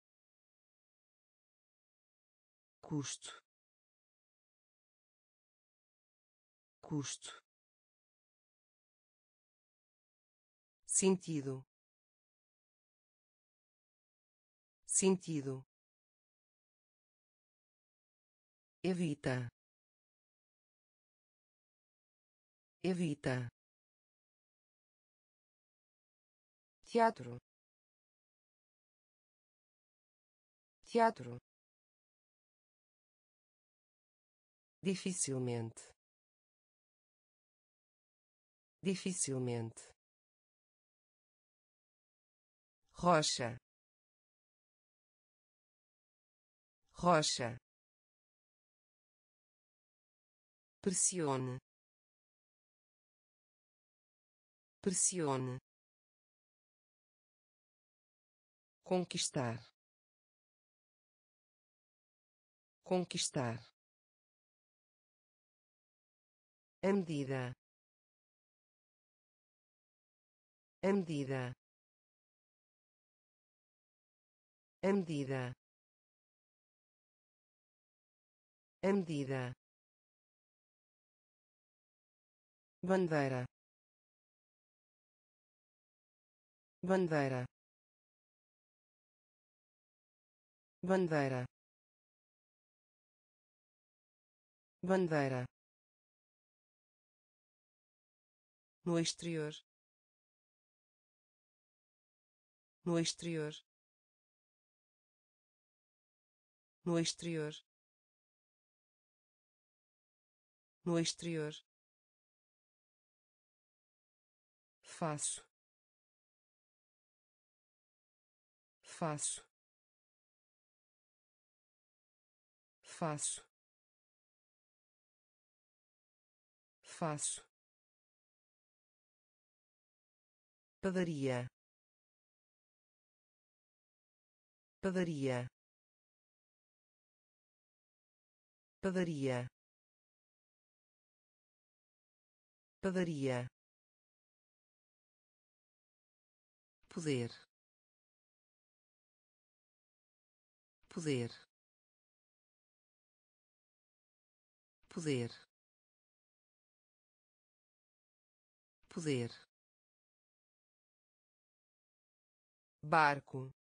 custo, custo, sentido, sentido, evita, evita, teatro, teatro, dificilmente, dificilmente, rocha, rocha, pressione, pressione, conquistar, conquistar, a medida, a medida, a medida, a medida, bandeira, bandeira, bandeira, bandeira, no exterior, no exterior, no exterior, no exterior, faço, faço, faço, faço, padaria, padaria, padaria, padaria, poder, poder, poder, poder, barco,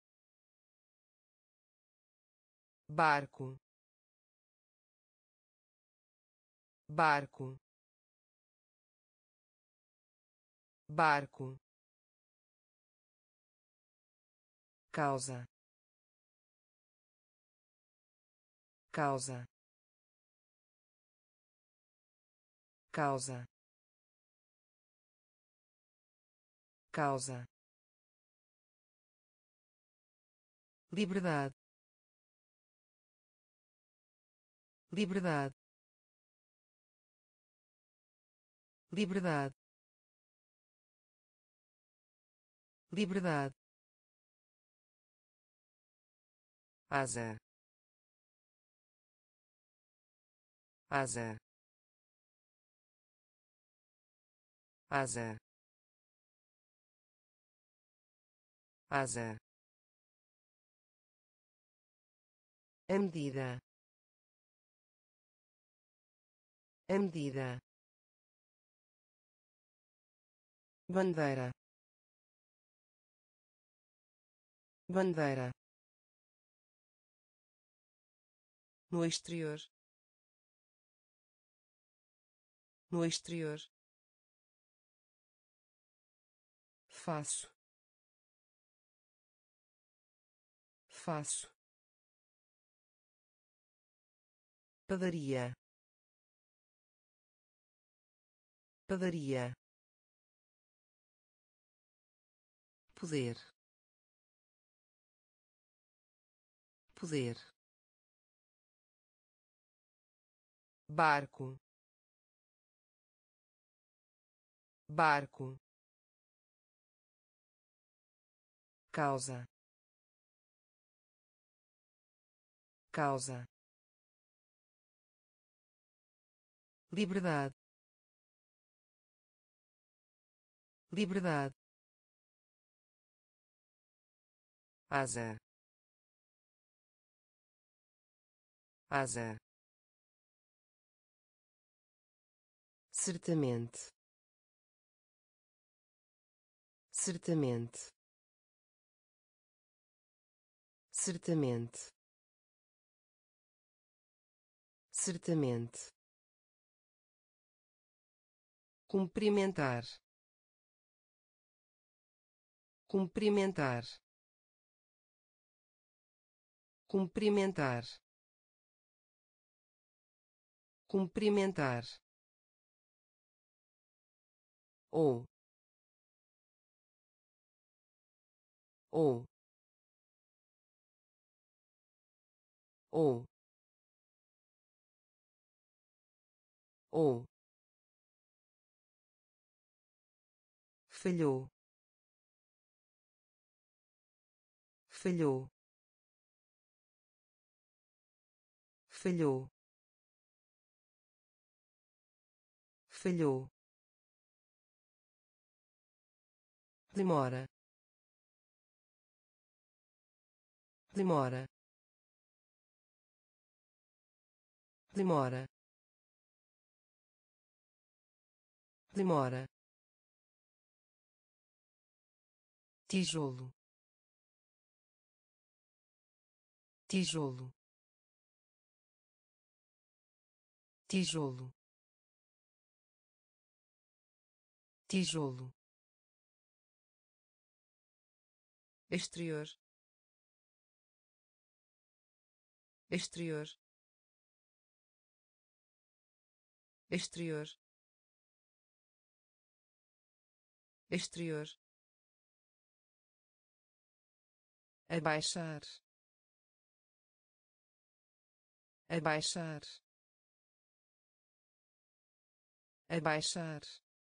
barco, barco, barco, causa, causa, causa, causa, liberdade, liberdade, liberdade, liberdade, asa, asa, asa, asa, a medida, a medida, bandeira, bandeira, no exterior, no exterior, faço, faço, padaria, padaria, poder, poder, barco, barco, causa, causa, liberdade, liberdade, asa, asa, certamente, certamente, certamente, certamente, cumprimentar, cumprimentar, cumprimentar, cumprimentar, ou, ou, ou, ou, falhou, falhou, falhou, falhou, demora, demora, demora, demora, tijolo, tijolo, tijolo, tijolo, exterior, exterior, exterior, exterior, abaixar, abaixar, abaixar,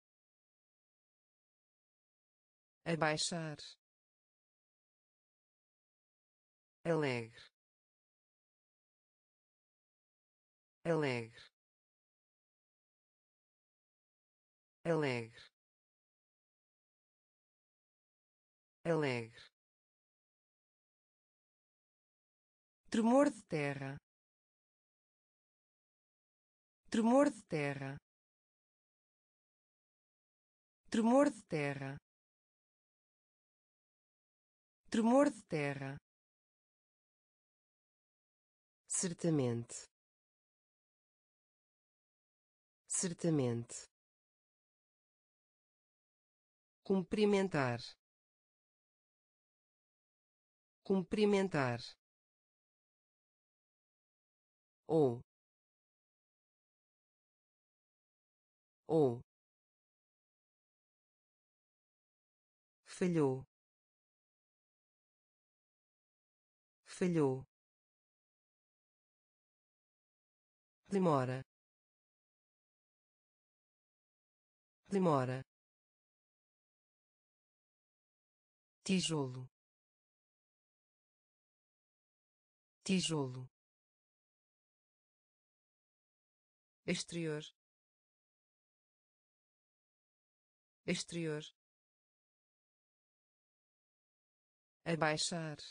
abaixar, alegre, alegre, alegre, alegre, tremor de terra, tremor de terra, tremor de terra, tremor de terra, certamente, certamente, cumprimentar, cumprimentar, ou, ou, falhou, falhou, demora, demora, tijolo, tijolo, exterior, exterior, abaixar,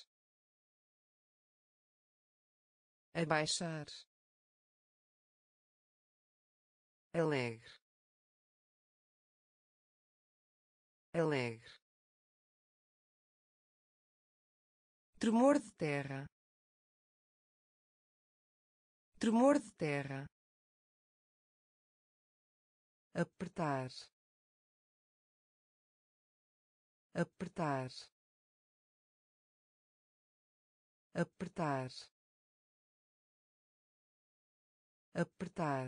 abaixar, alegre, alegre, tremor de terra, tremor de terra, apertar, apertar, apertar, apertar,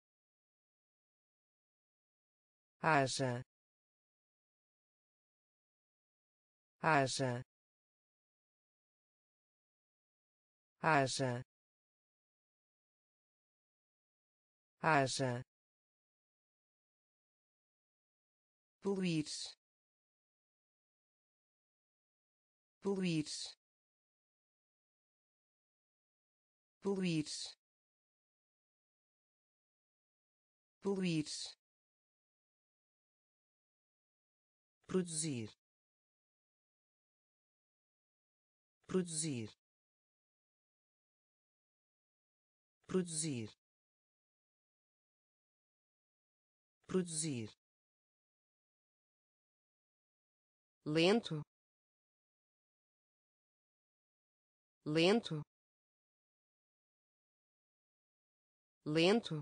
haja, haja, haja, haja, poluir, poluir, poluir, poluir, produzir, produzir, produzir, produzir, lento, lento, lento,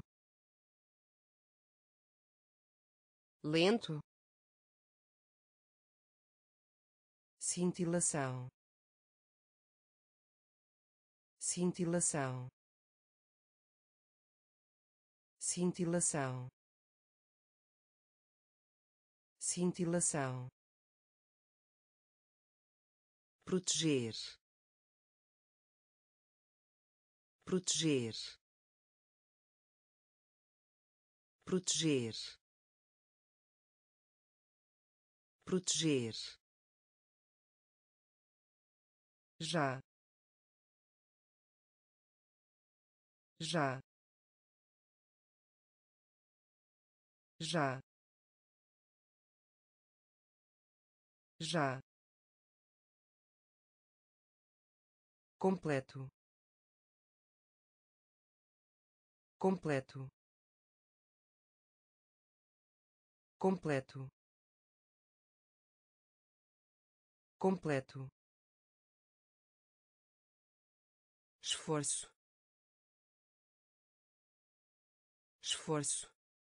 lento, cintilação, cintilação, cintilação, cintilação, proteger, proteger, proteger, proteger, já, já, já, já, completo, completo, completo, completo, esforço, esforço,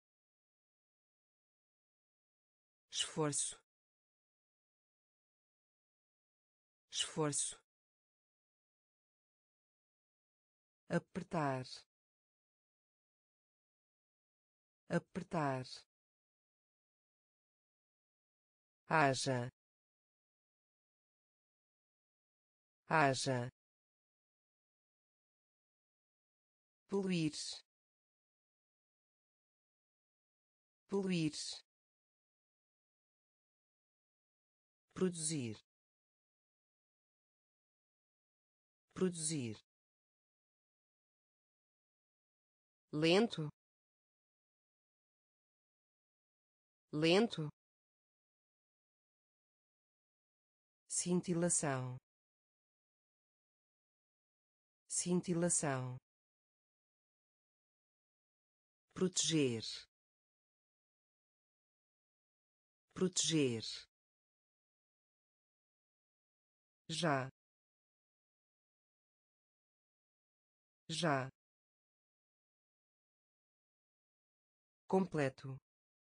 esforço, esforço, apertar, apertar, haja, haja, poluir, poluir, produzir, produzir, lento, lento, cintilação, cintilação, proteger, proteger, já, já, completo,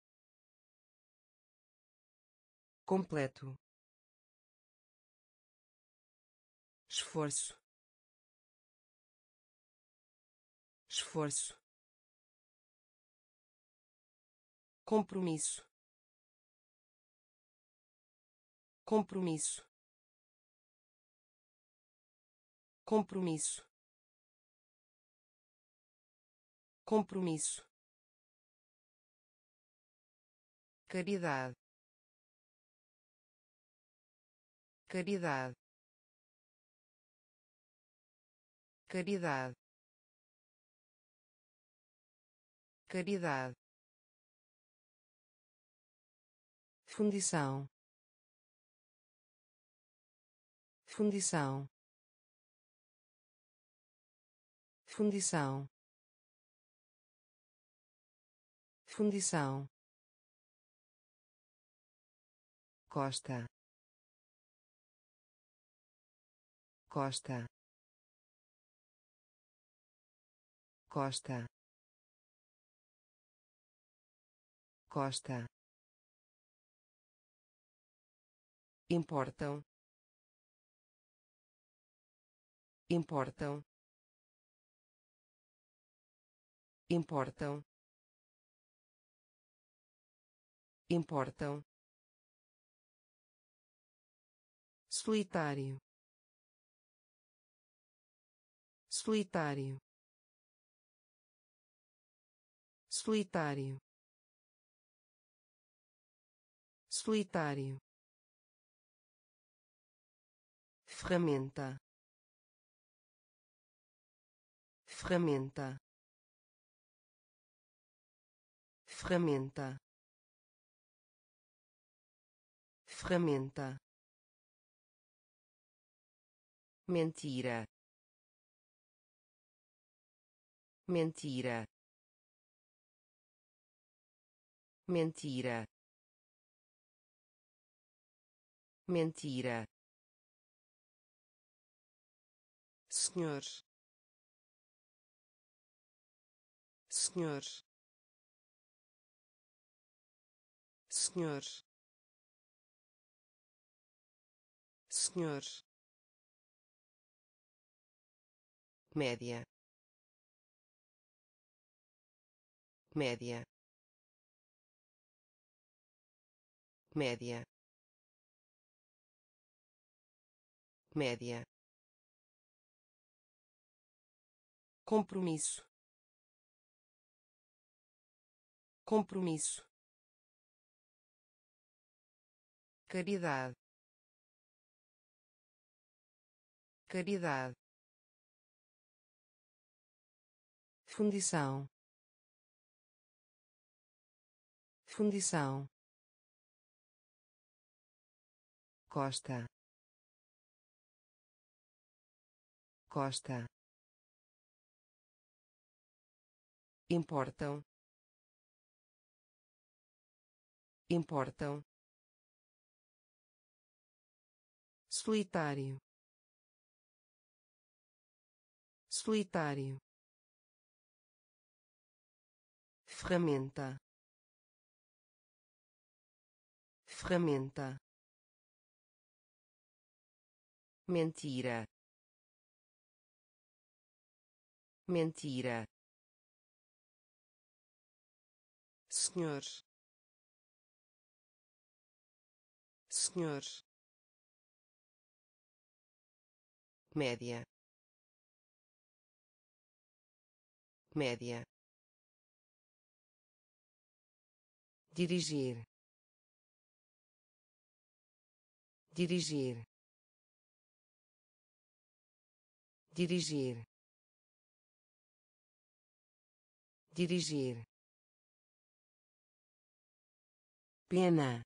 completo, esforço, esforço, compromisso, compromisso, compromisso, compromisso, caridade, caridade, caridade, caridade, fundição, fundição, fundição, fundição, costa, costa, costa, costa, importam, importam, importam, importam, solitário, solitário, solitário, solitário, ferramenta, ferramenta, ferramenta, ferramenta, mentira, mentira, mentira, mentira, senhor, senhor, senhor, senhor, média, média, média, média, compromisso, compromisso, caridade, caridade, fundição, fundição, costa, costa, importam, importam, solitário, solitário, ferramenta, ferramenta, mentira, mentira, senhor, senhor, média, média, dirigir, dirigir, dirigir, dirigir, pena,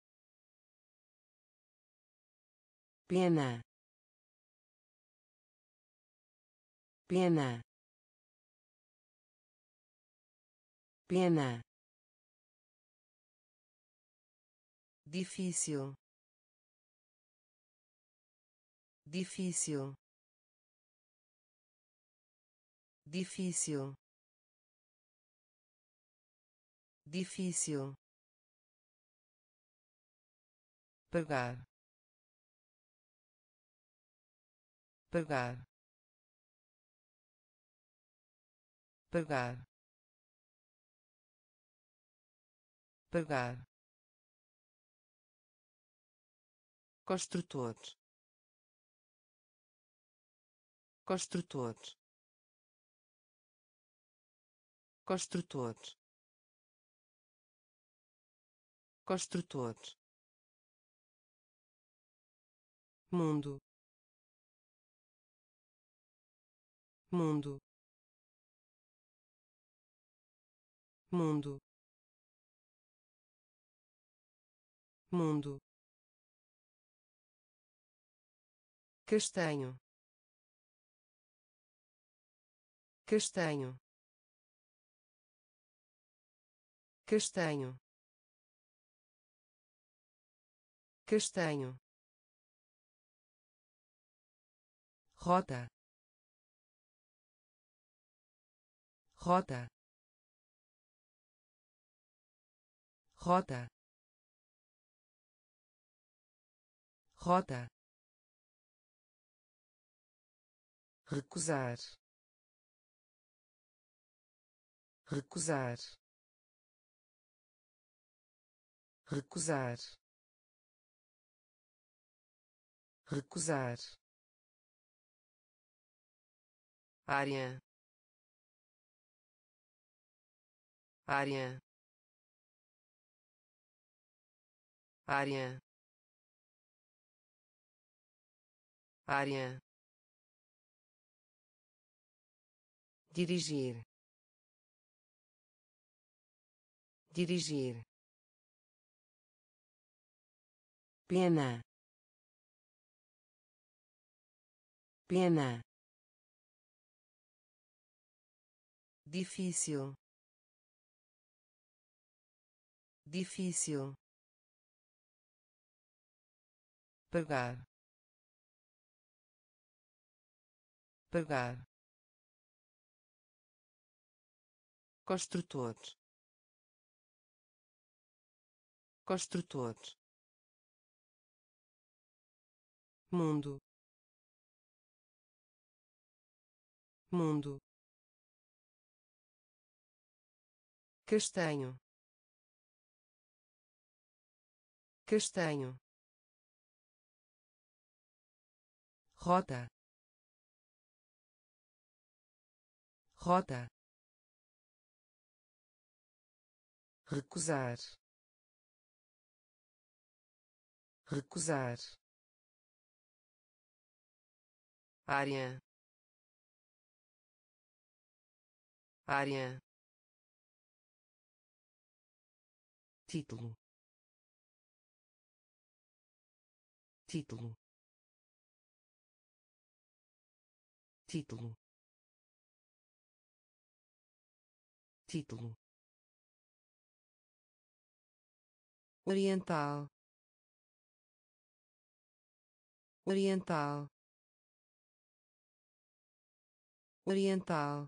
pena, pena, pena, difícil, difícil, difícil, difícil, pagar, pagar, pagar, pagar, construtor, construtor, construtor, construtor, mundo, mundo, mundo, mundo, castanho, castanho, castanho, castanho, rota, rota, rota, rota, recusar, recusar, recusar, recusar, área, área, área, área, dirigir, dirigir, pena, pena, difícil, difícil, pagar, pagar, construtor, construtor, mundo, mundo, castanho, castanho, rota, rota, recusar, recusar, área, área, título, título, título, título, oriental, oriental, oriental,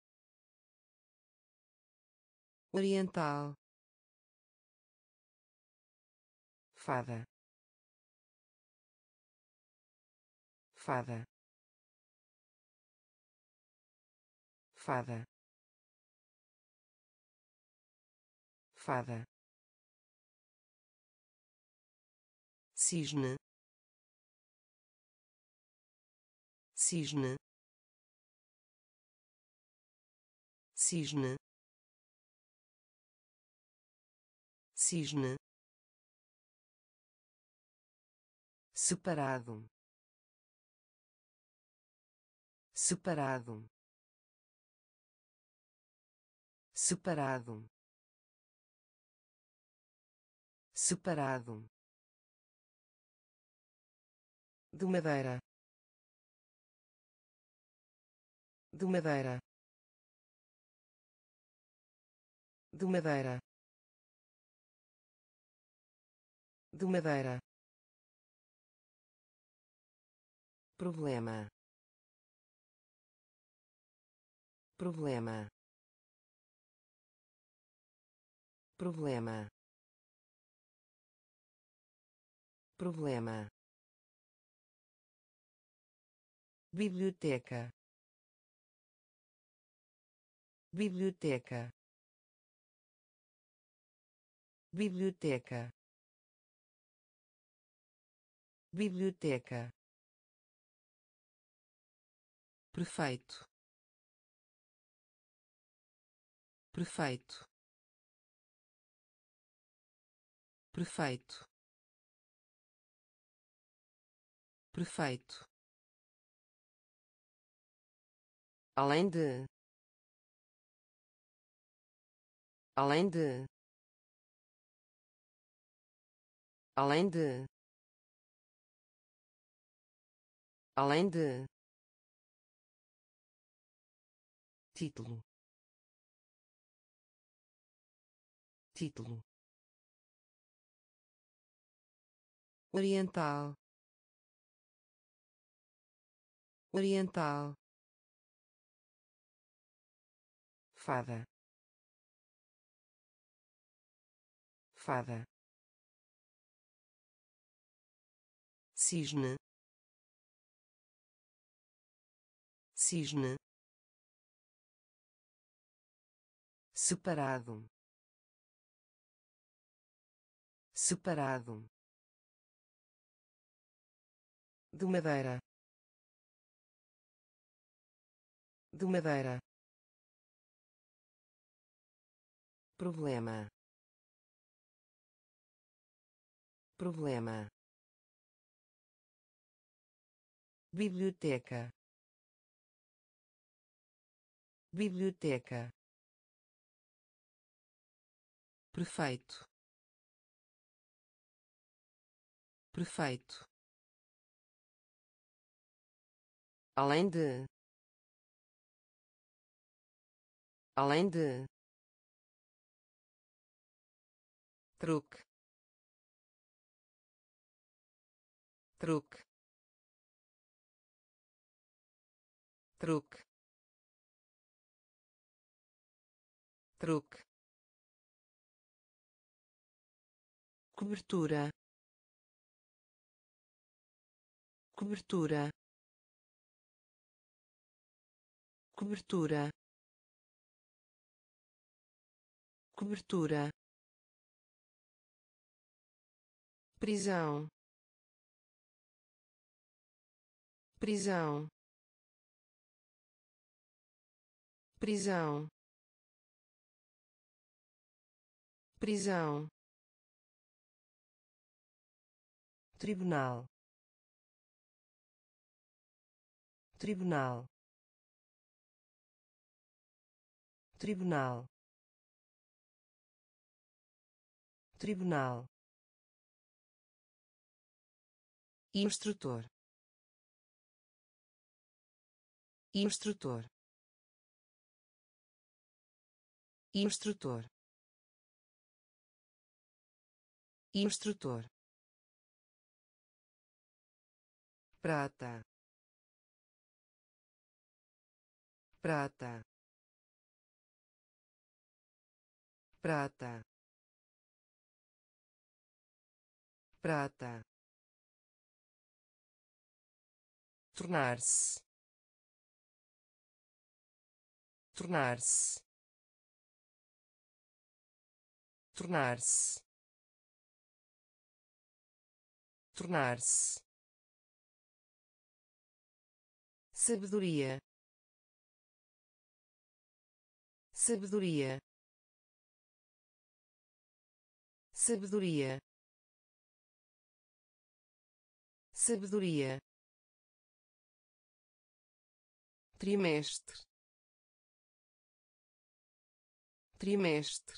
oriental, fada, fada, fada, fada, cisne, cisne, cisne, cisne, separado, separado, separado, separado, de madeira, de madeira, de madeira, de madeira, problema, problema, problema, problema, biblioteca, biblioteca, biblioteca, biblioteca, perfeito, perfeito, perfeito, perfeito, além de, além de, além de, além de, título, título, oriental, oriental, fada, fada, cisne, cisne, separado, separado, de madeira, de madeira, problema, problema, biblioteca, biblioteca, perfeito, perfeito, além de, além de, truque, truque, truque, truque, cobertura, cobertura, cobertura, cobertura, prisão, prisão, prisão, prisão, tribunal, tribunal, tribunal, tribunal, instrutor, instrutor, instrutor, instrutor, prata, prata, prata, prata, tornar-se, tornar-se, tornar-se, tornar-se, sabedoria, sabedoria, sabedoria, sabedoria, trimestre, trimestre,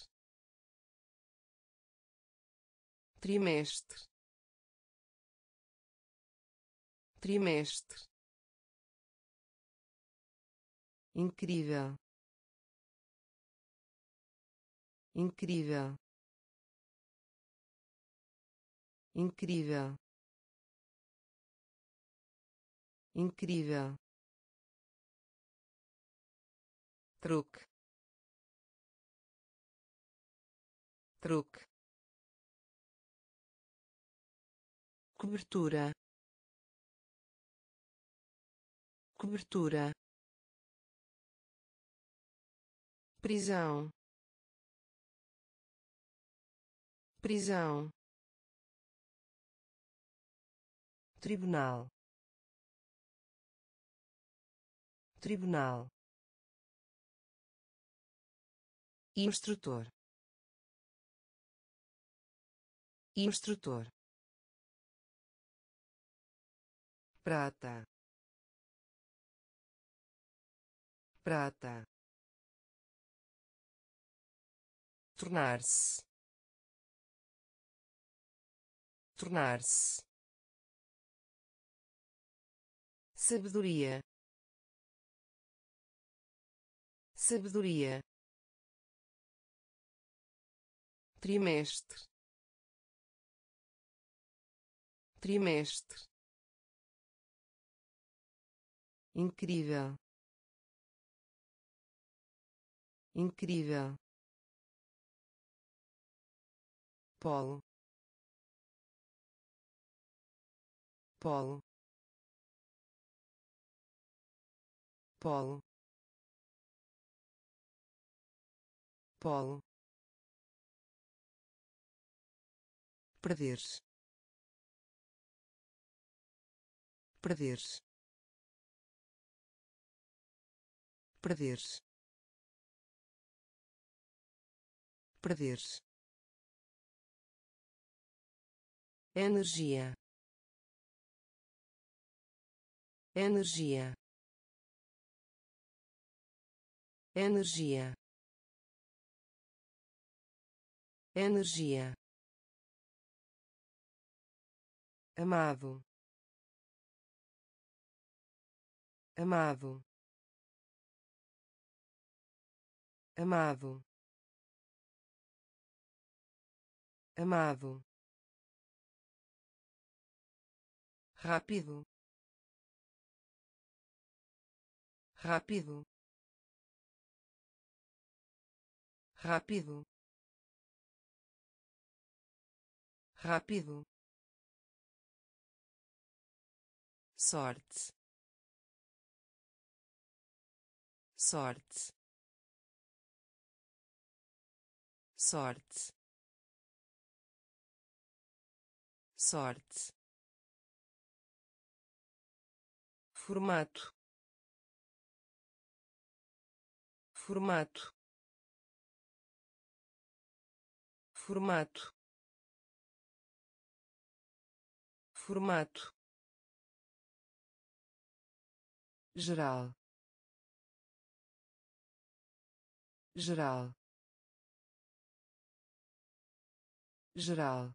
trimestre, trimestre, incrível, incrível, incrível, incrível, truque, truque, cobertura, cobertura, prisão, prisão, tribunal, tribunal, instrutor, instrutor, prata, prata, tornar-se, tornar-se, sabedoria, sabedoria, trimestre, trimestre, incrível, incrível, polo, polo, polo, polo, perder-se, perder-se, perder-se, perder-se, energia, energia, energia, energia, amado, amado, amado, amado, rápido, rápido, rápido, rápido, sorte, sorte, sorte, sorte, formato, formato, formato, formato, geral, geral, geral,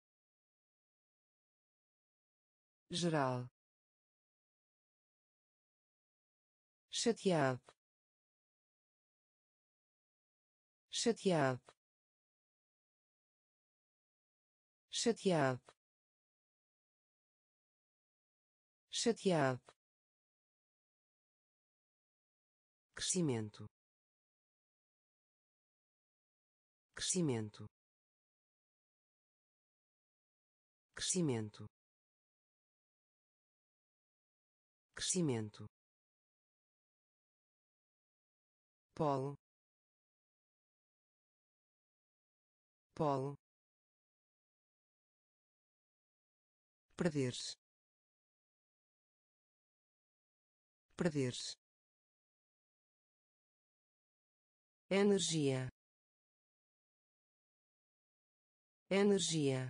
geral, chateado, chateado, chateado, chateado, crescimento, crescimento, crescimento, crescimento, polo, polo, perder-se, perder-se, energia, energia,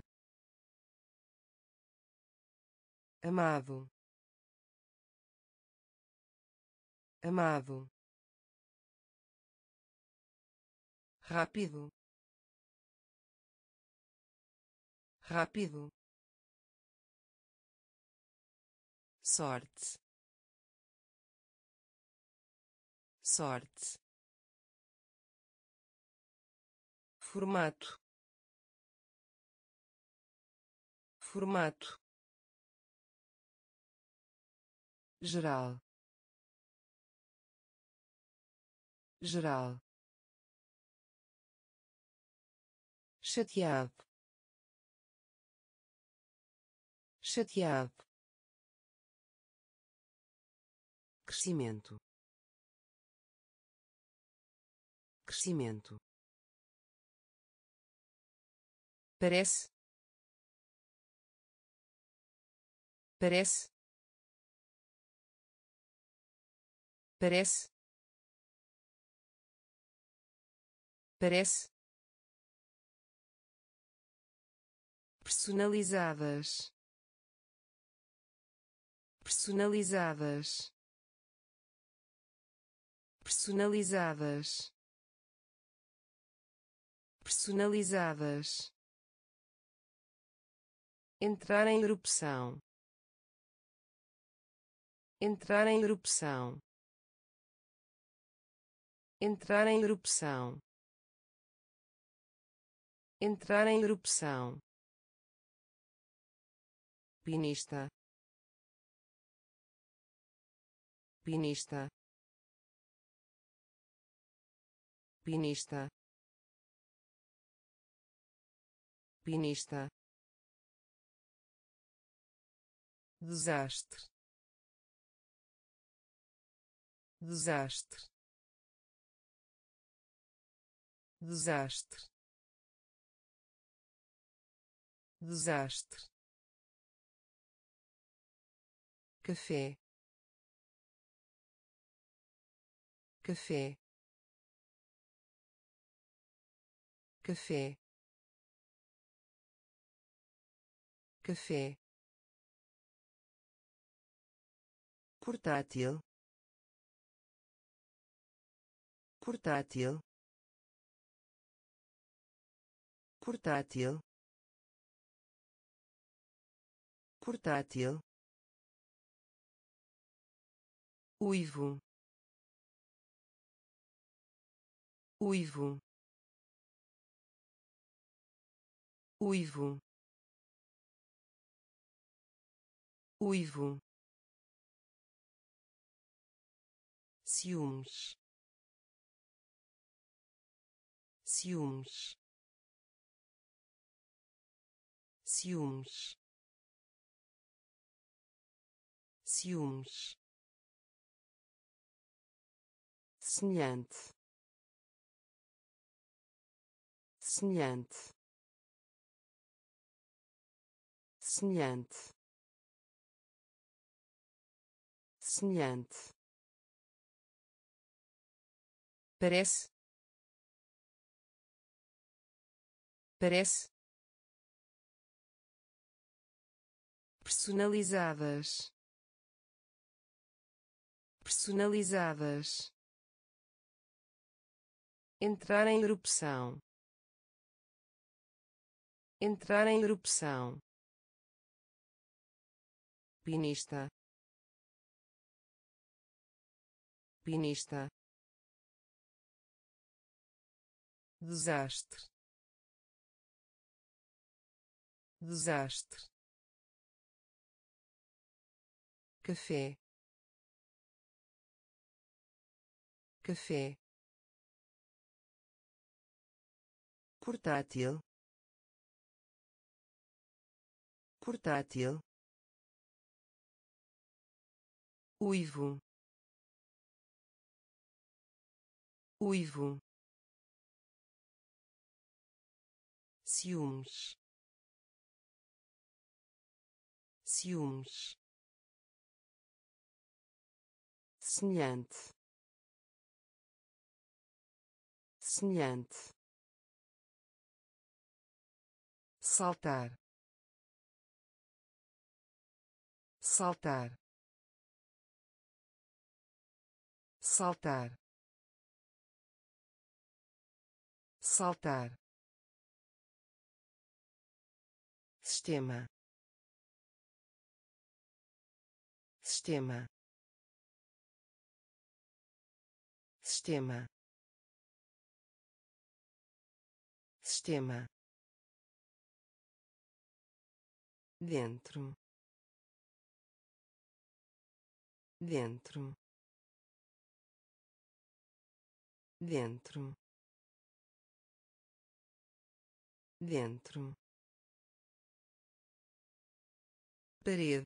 amado, amado, rápido, rápido, sorte, sorte, formato, formato, geral, geral, chateado, chateado, crescimento, crescimento, parece, parece, parece, parece, personalizadas, personalizadas, personalizadas, personalizadas, entrar em erupção, entrar em erupção, entrar em erupção, entrar em erupção, pinista, pinista, pinista, pinista, desastre, desastre, desastre, desastre, café, café, café, café, portátil, portátil, portátil, portátil, uivo, uivo, uivo, uivo, ciúmes, ciúmes, ciúmes, ciúmes, semelhante, semelhante, semelhante, semelhante, parece, parece, personalizadas, personalizadas, entrar em erupção, entrar em erupção, pinista, pinista, desastre, desastre, café, café, portátil, portátil, uivo, uivo, ciúmes, ciúmes, semelhante, semelhante, saltar, saltar, saltar, saltar, sistema, sistema, sistema, sistema, dentro, dentro, dentro, dentro, parede,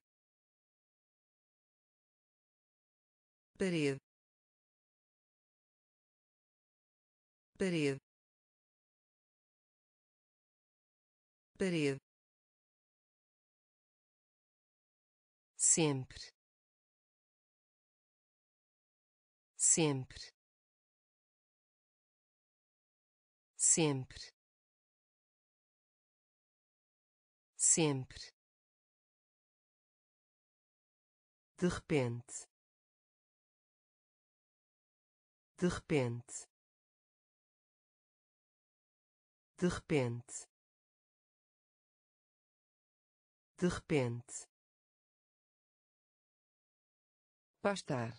parede, parede, parede, sempre, sempre, sempre, sempre, de repente, de repente, de repente, de repente, pastar,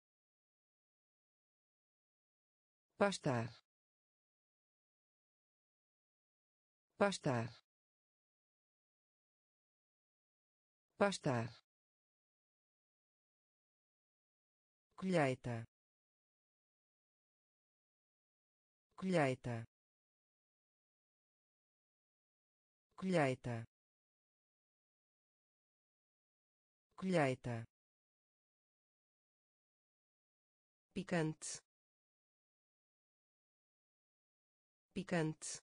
pastar, pastar, pastar, colheita, colheita, colheita, colheita, picante, picante,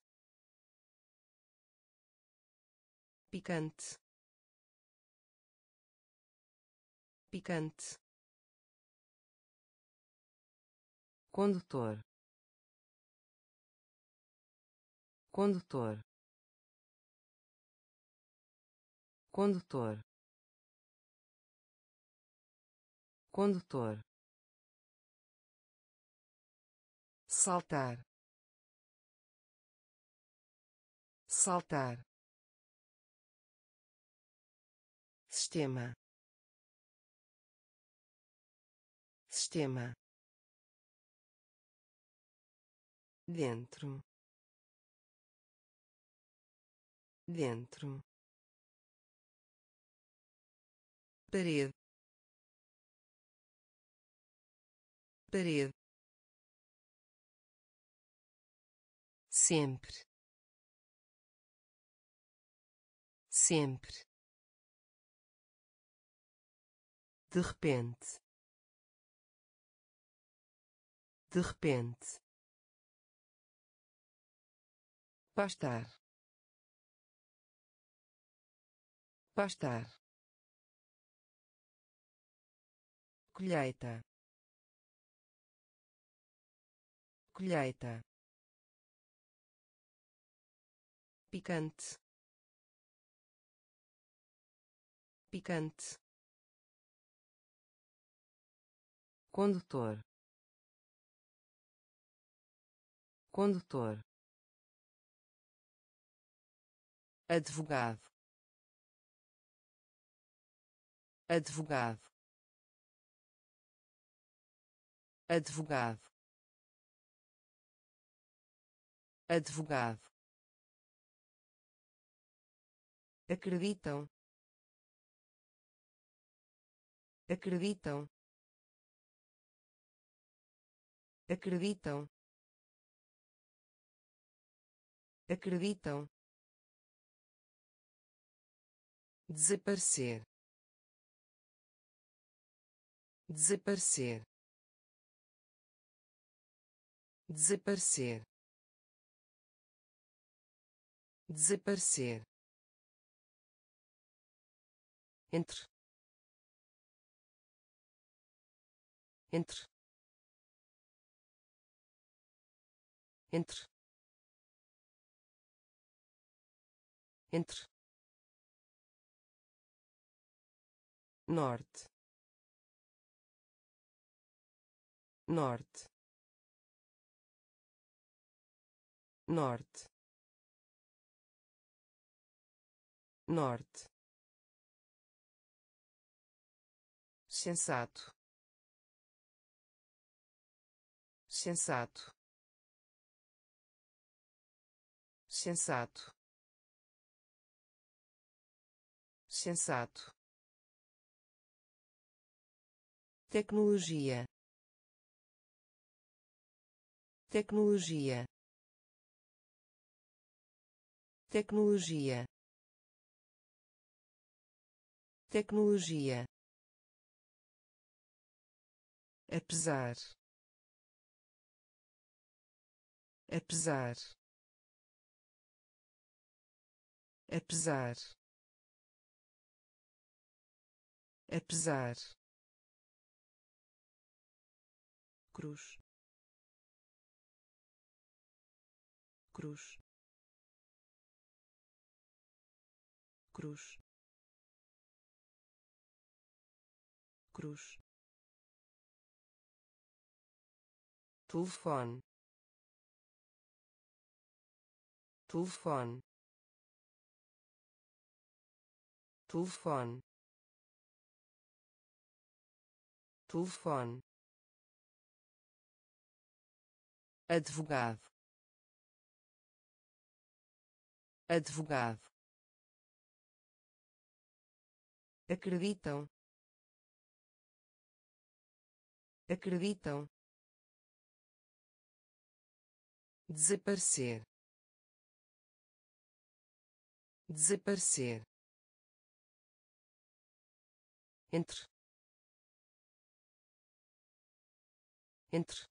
picante, picante, condutor, condutor, condutor, condutor, saltar, saltar, sistema, sistema, dentro, dentro, parede, parede, sempre, sempre, de repente, de repente, pastar, pastar, colheita, colheita, picante, picante, condutor, condutor, advogado, advogado, advogado, advogado, acreditam, acreditam, acreditam, acreditam, desaparecer, desaparecer, desaparecer, desaparecer, entre, entre, entre, entre, norte, norte, norte, norte, sensato, sensato, sensato, sensato, tecnologia, tecnologia, tecnologia, tecnologia, apesar, apesar, apesar, apesar, cruz, cruz, cruz, cruz, telefone, telefone, telefone, telefone, advogado, advogado, acreditam, acreditam, desaparecer, desaparecer, entre, entre,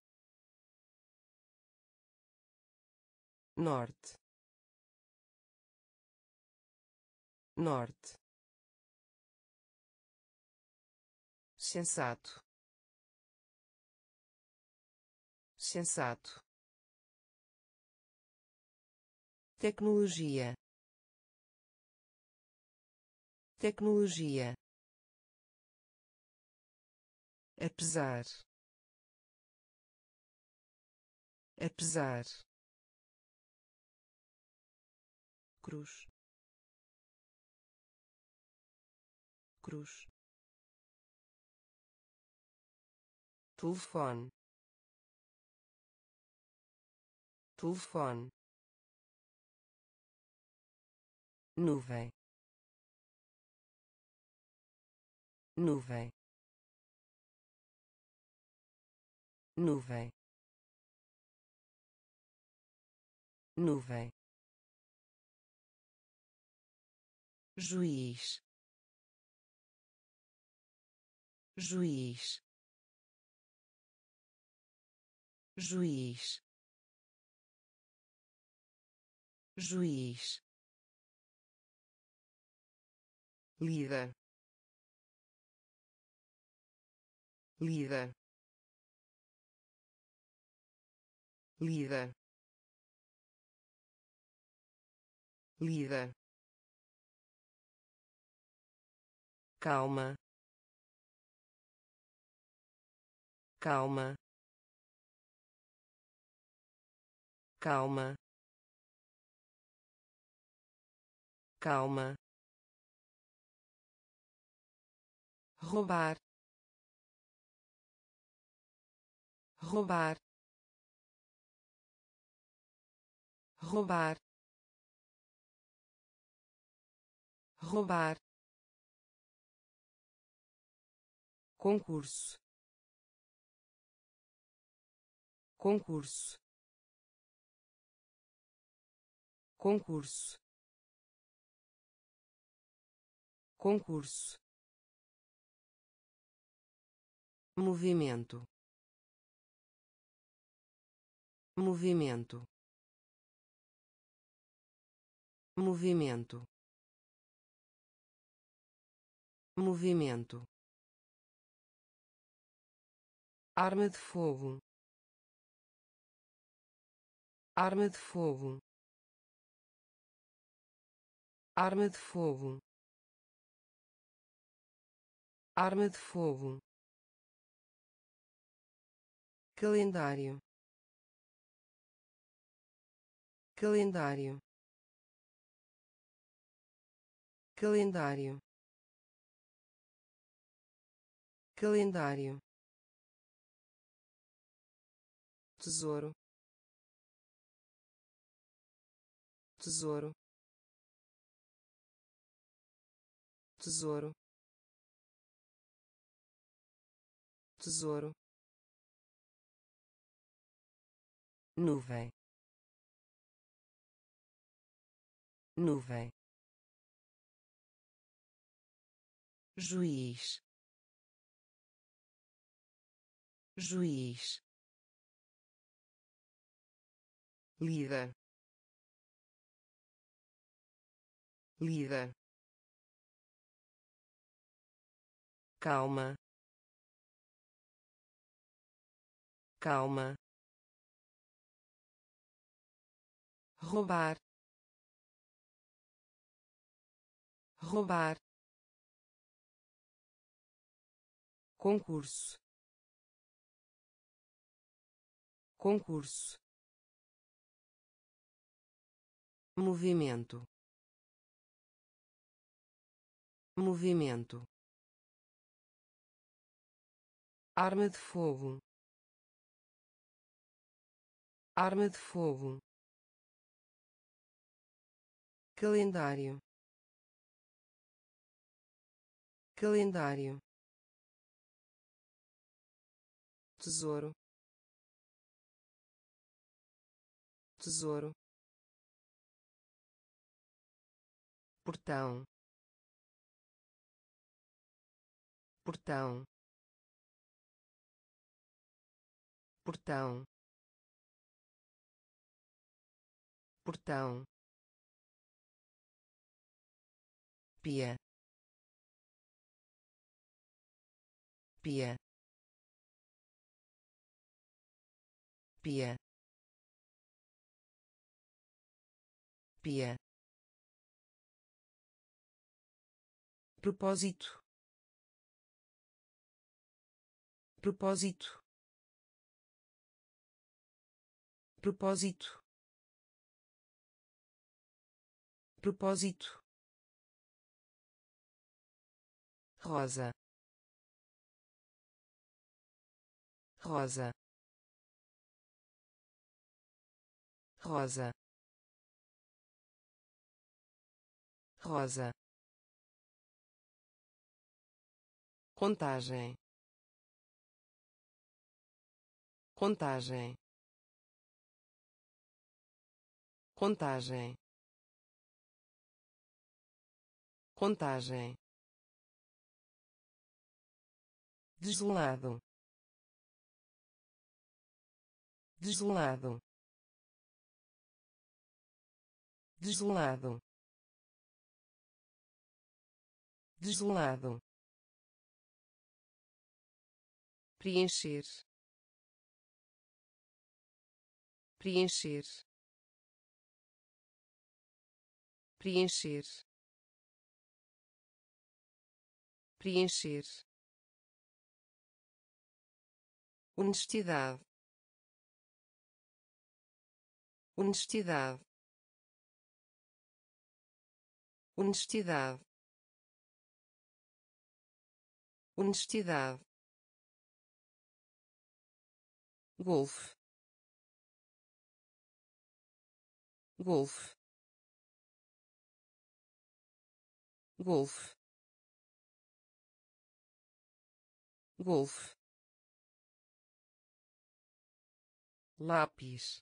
norte, norte, sensato, sensato, tecnologia, tecnologia, apesar, apesar, cruz, cruz, telefone, telefone, nuvem, nuvem, nuvem, nuvem, juiz, juiz, juiz, juiz, líder, líder, líder, líder, calma, calma, calma, calma, roubar, roubar, roubar, roubar, concurso, concurso, concurso, concurso, movimento, movimento, movimento, movimento, arma de fogo, arma de fogo, arma de fogo, arma de fogo, calendário, calendário, calendário, calendário, tesouro, tesouro, tesouro, tesouro, nuvem, nuvem, juiz, juiz, líder, líder, calma, calma, roubar, roubar, concurso, concurso, movimento, movimento, arma de fogo, arma de fogo, calendário, calendário, tesouro, tesouro, portão, portão, portão, portão, pia, pia, pia, pia, propósito, propósito, propósito, propósito, rosa, rosa, rosa, rosa, contagem, contagem, contagem, contagem, desolado, desolado, desolado, desolado, preencher, preencher, preencher, preencher, honestidade, honestidade, honestidade, honestidade, golfe, golfe, golfe, golfe, lápis,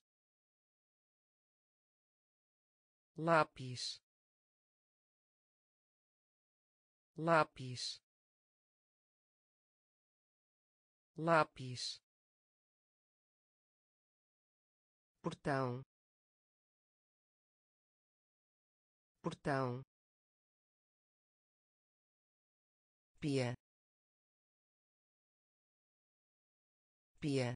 lápis, lápis, lápis, portão, portão, pia, pia,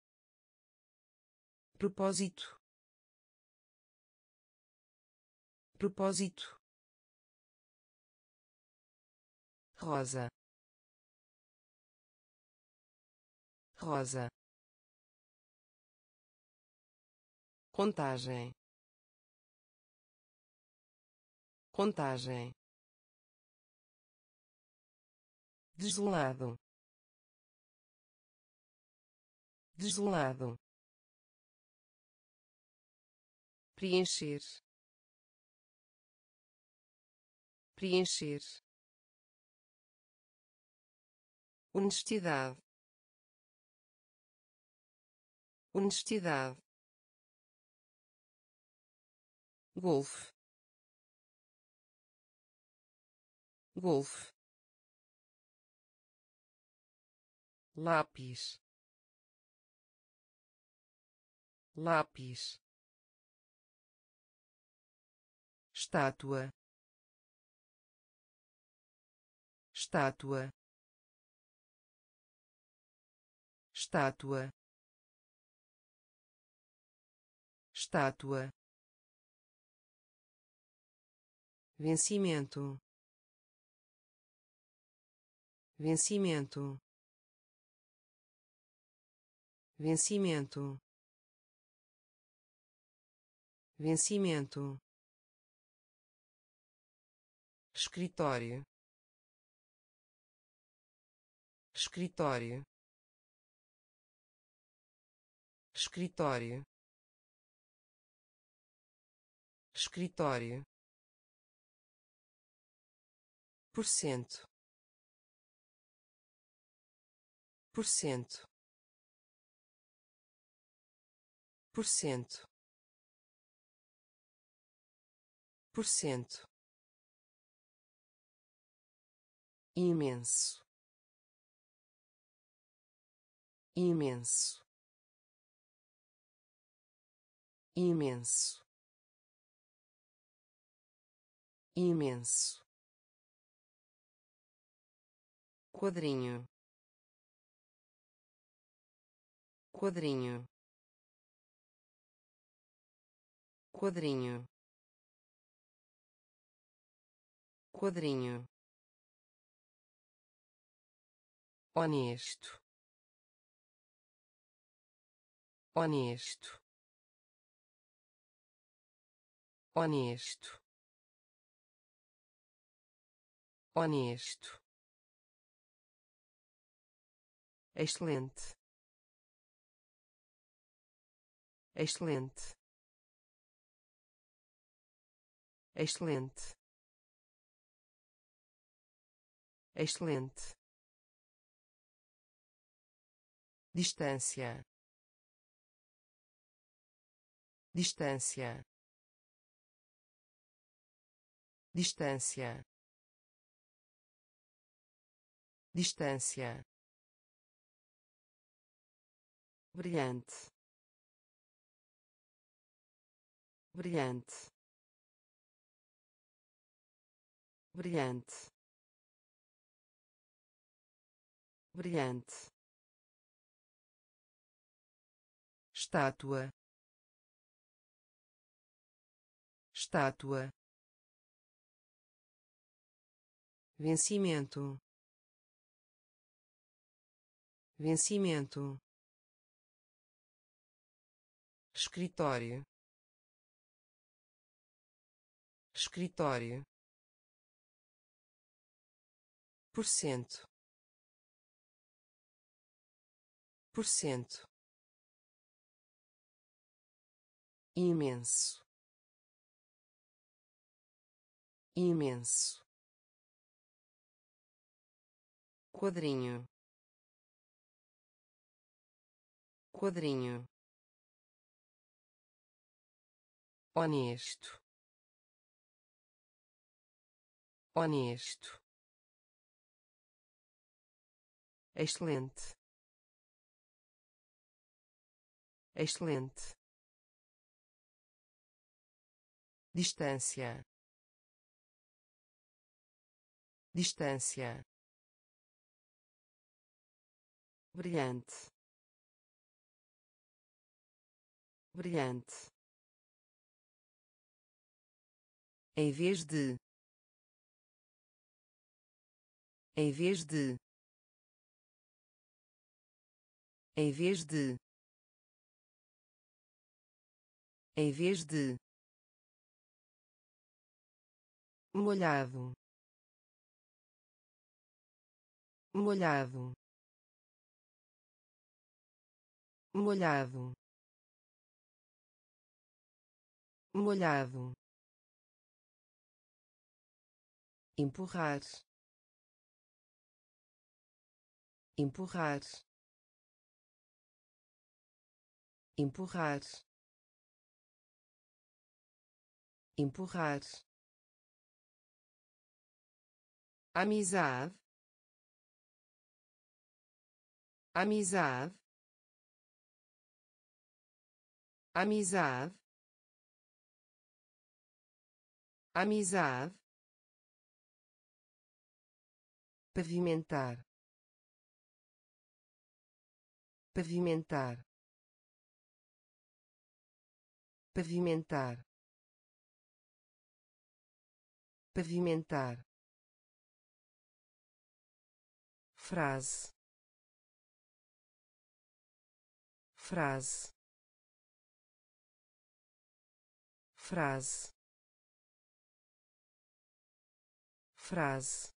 propósito, propósito, rosa, rosa, contagem, contagem, desolado, desolado, preencher, preencher, honestidade, honestidade, golfe, golfe, lápis, lápis, estátua, estátua, estátua, estátua, vencimento, vencimento, vencimento, vencimento, escritório, escritório, escritório, escritório, por cento, por cento, por cento, por cento, imenso, imenso, imenso, imenso, quadrinho, quadrinho, quadrinho, quadrinho, honesto, honesto, honesto, honesto, excelente, excelente, excelente, excelente, distância, distância, distância, distância, brilhante, brilhante, brilhante, brilhante, estátua, estátua, vencimento, vencimento, escritório, escritório, por cento, por cento, imenso, imenso, quadrinho, quadrinho, honesto, honesto, excelente, excelente, distância, distância, brilhante, brilhante, em vez de, em vez de, em vez de, em vez de, molhado, molhado, molhado, molhado, empurrar, empurrar, empurrar, empurrar, amizade, amizade, amizade, amizade, pavimentar, pavimentar, pavimentar, pavimentar, frase, frase, frase, frase,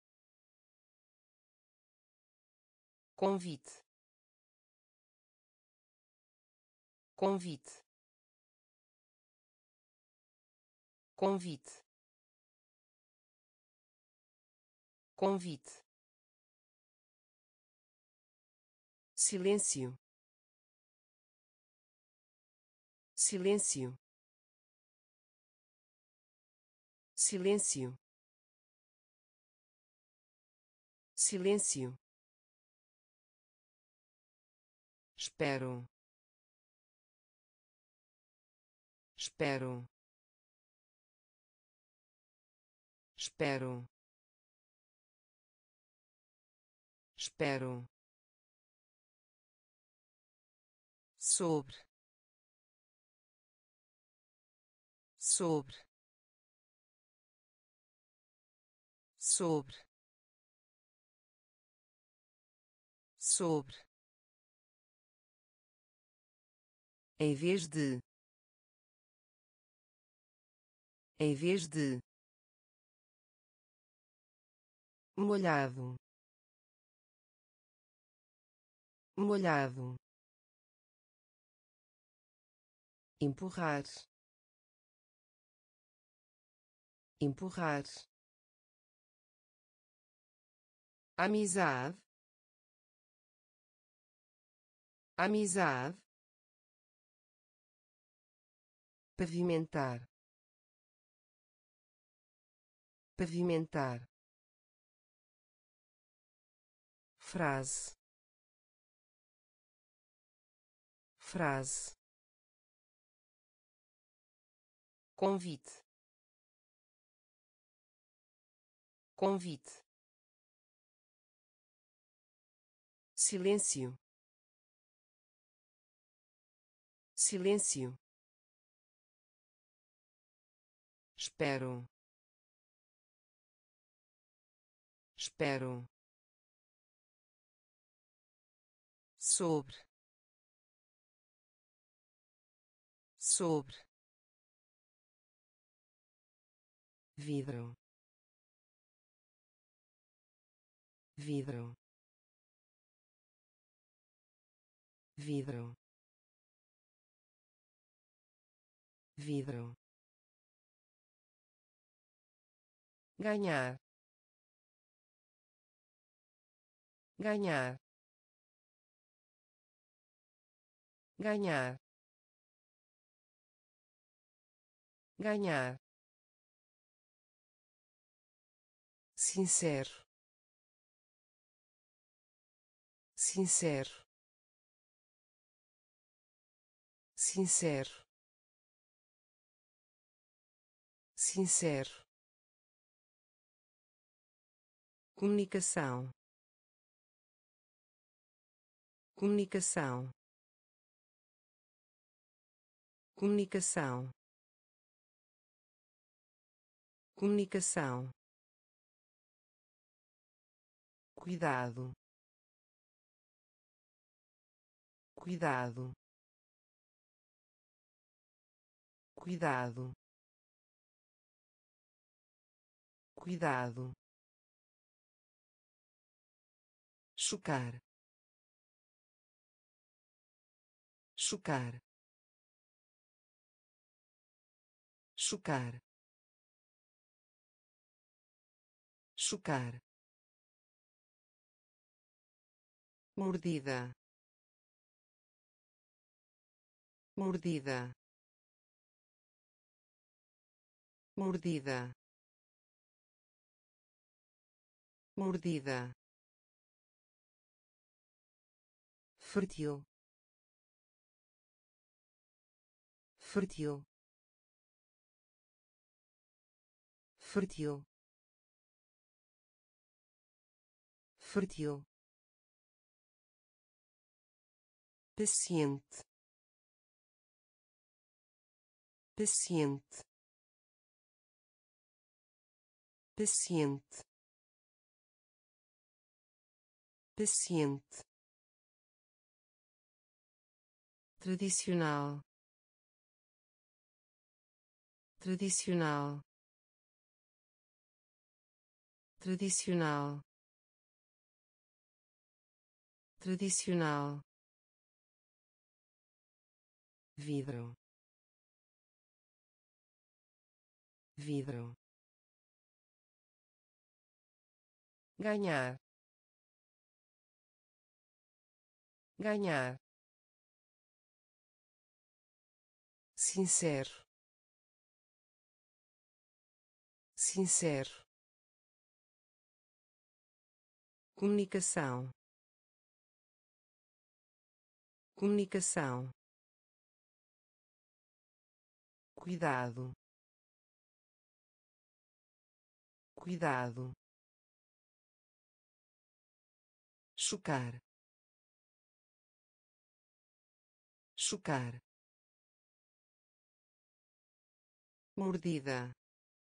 convite, convite, convite, convite, silêncio, silêncio, silêncio, silêncio, espero, espero, espero, espero, sobre, sobre, sobre, sobre, em vez de, em vez de, molhado, molhado, empurrar, empurrar, amizade, amizade, pavimentar, pavimentar, frase, frase, convite, convite, silêncio, silêncio, espero, espero, sobre, sobre, vidro, vidro, vidro, vidro, ganhar, ganhar, ganhar, ganhar, sincero, sincero, sincero, sincero, comunicação, comunicação, comunicação, comunicação, cuidado, cuidado, cuidado, cuidado, chocar, chocar, chocar, chocar, mordida, mordida, mordida, mordida, fértil, fértil, fértil, fértil, paciente, paciente, paciente, paciente, tradicional, tradicional, tradicional, tradicional, vidro, vidro, ganhar, ganhar, sincero, sincero, comunicação, comunicação, cuidado, cuidado, chocar, chocar, mordida,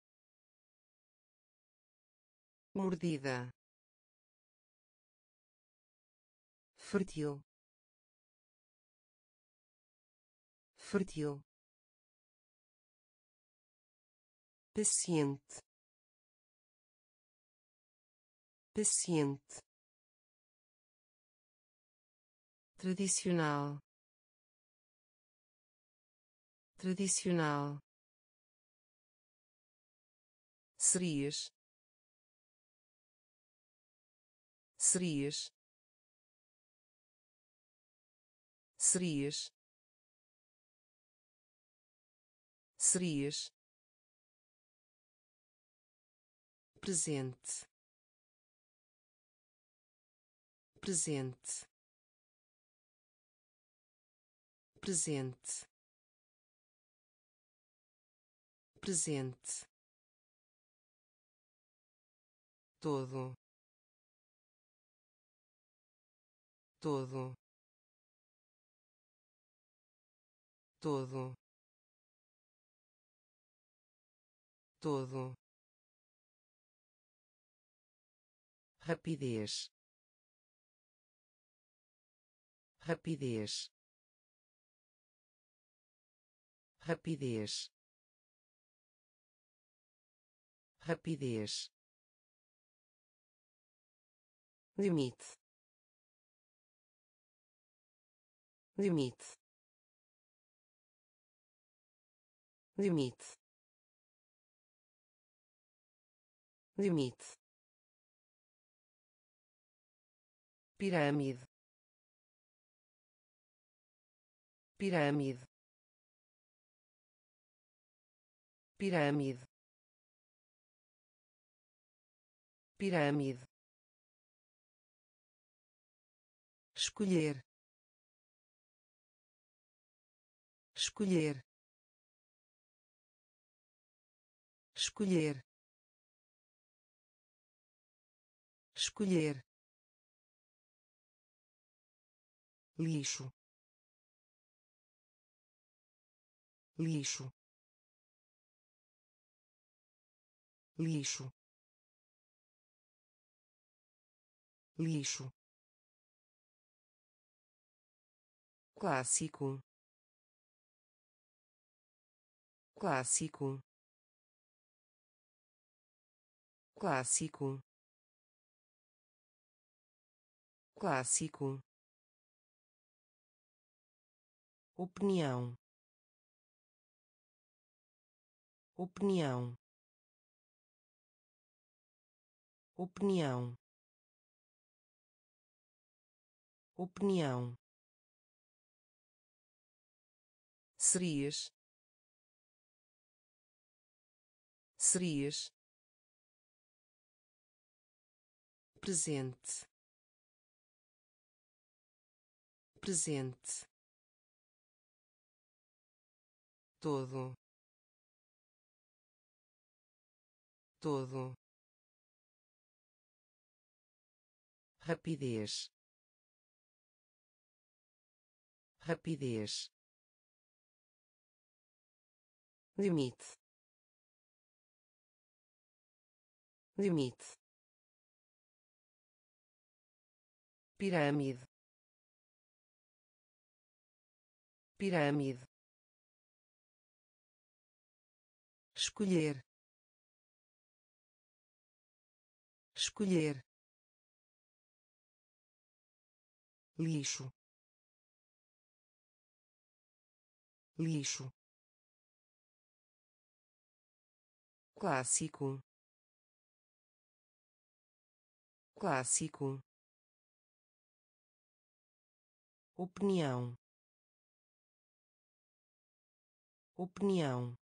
mordida, fértil, fértil, paciente, paciente, tradicional, tradicional, serias, serias, serias, serias, presente, presente, presente, presente, todo, todo, todo, todo, rapidez, rapidez, rapidez, rapidez, limite, limite, limite, limite, pirâmide, pirâmide, pirâmide, pirâmide, escolher, escolher, escolher, escolher, lixo, lixo, lixo, lixo, clássico, clássico, clássico, clássico, opinião, opinião, opinião, opinião, serias, serias, presente, presente, todo, todo, rapidez, rapidez, limite, limite, pirâmide, pirâmide, escolher, escolher, lixo, lixo, clássico, clássico, opinião, opinião,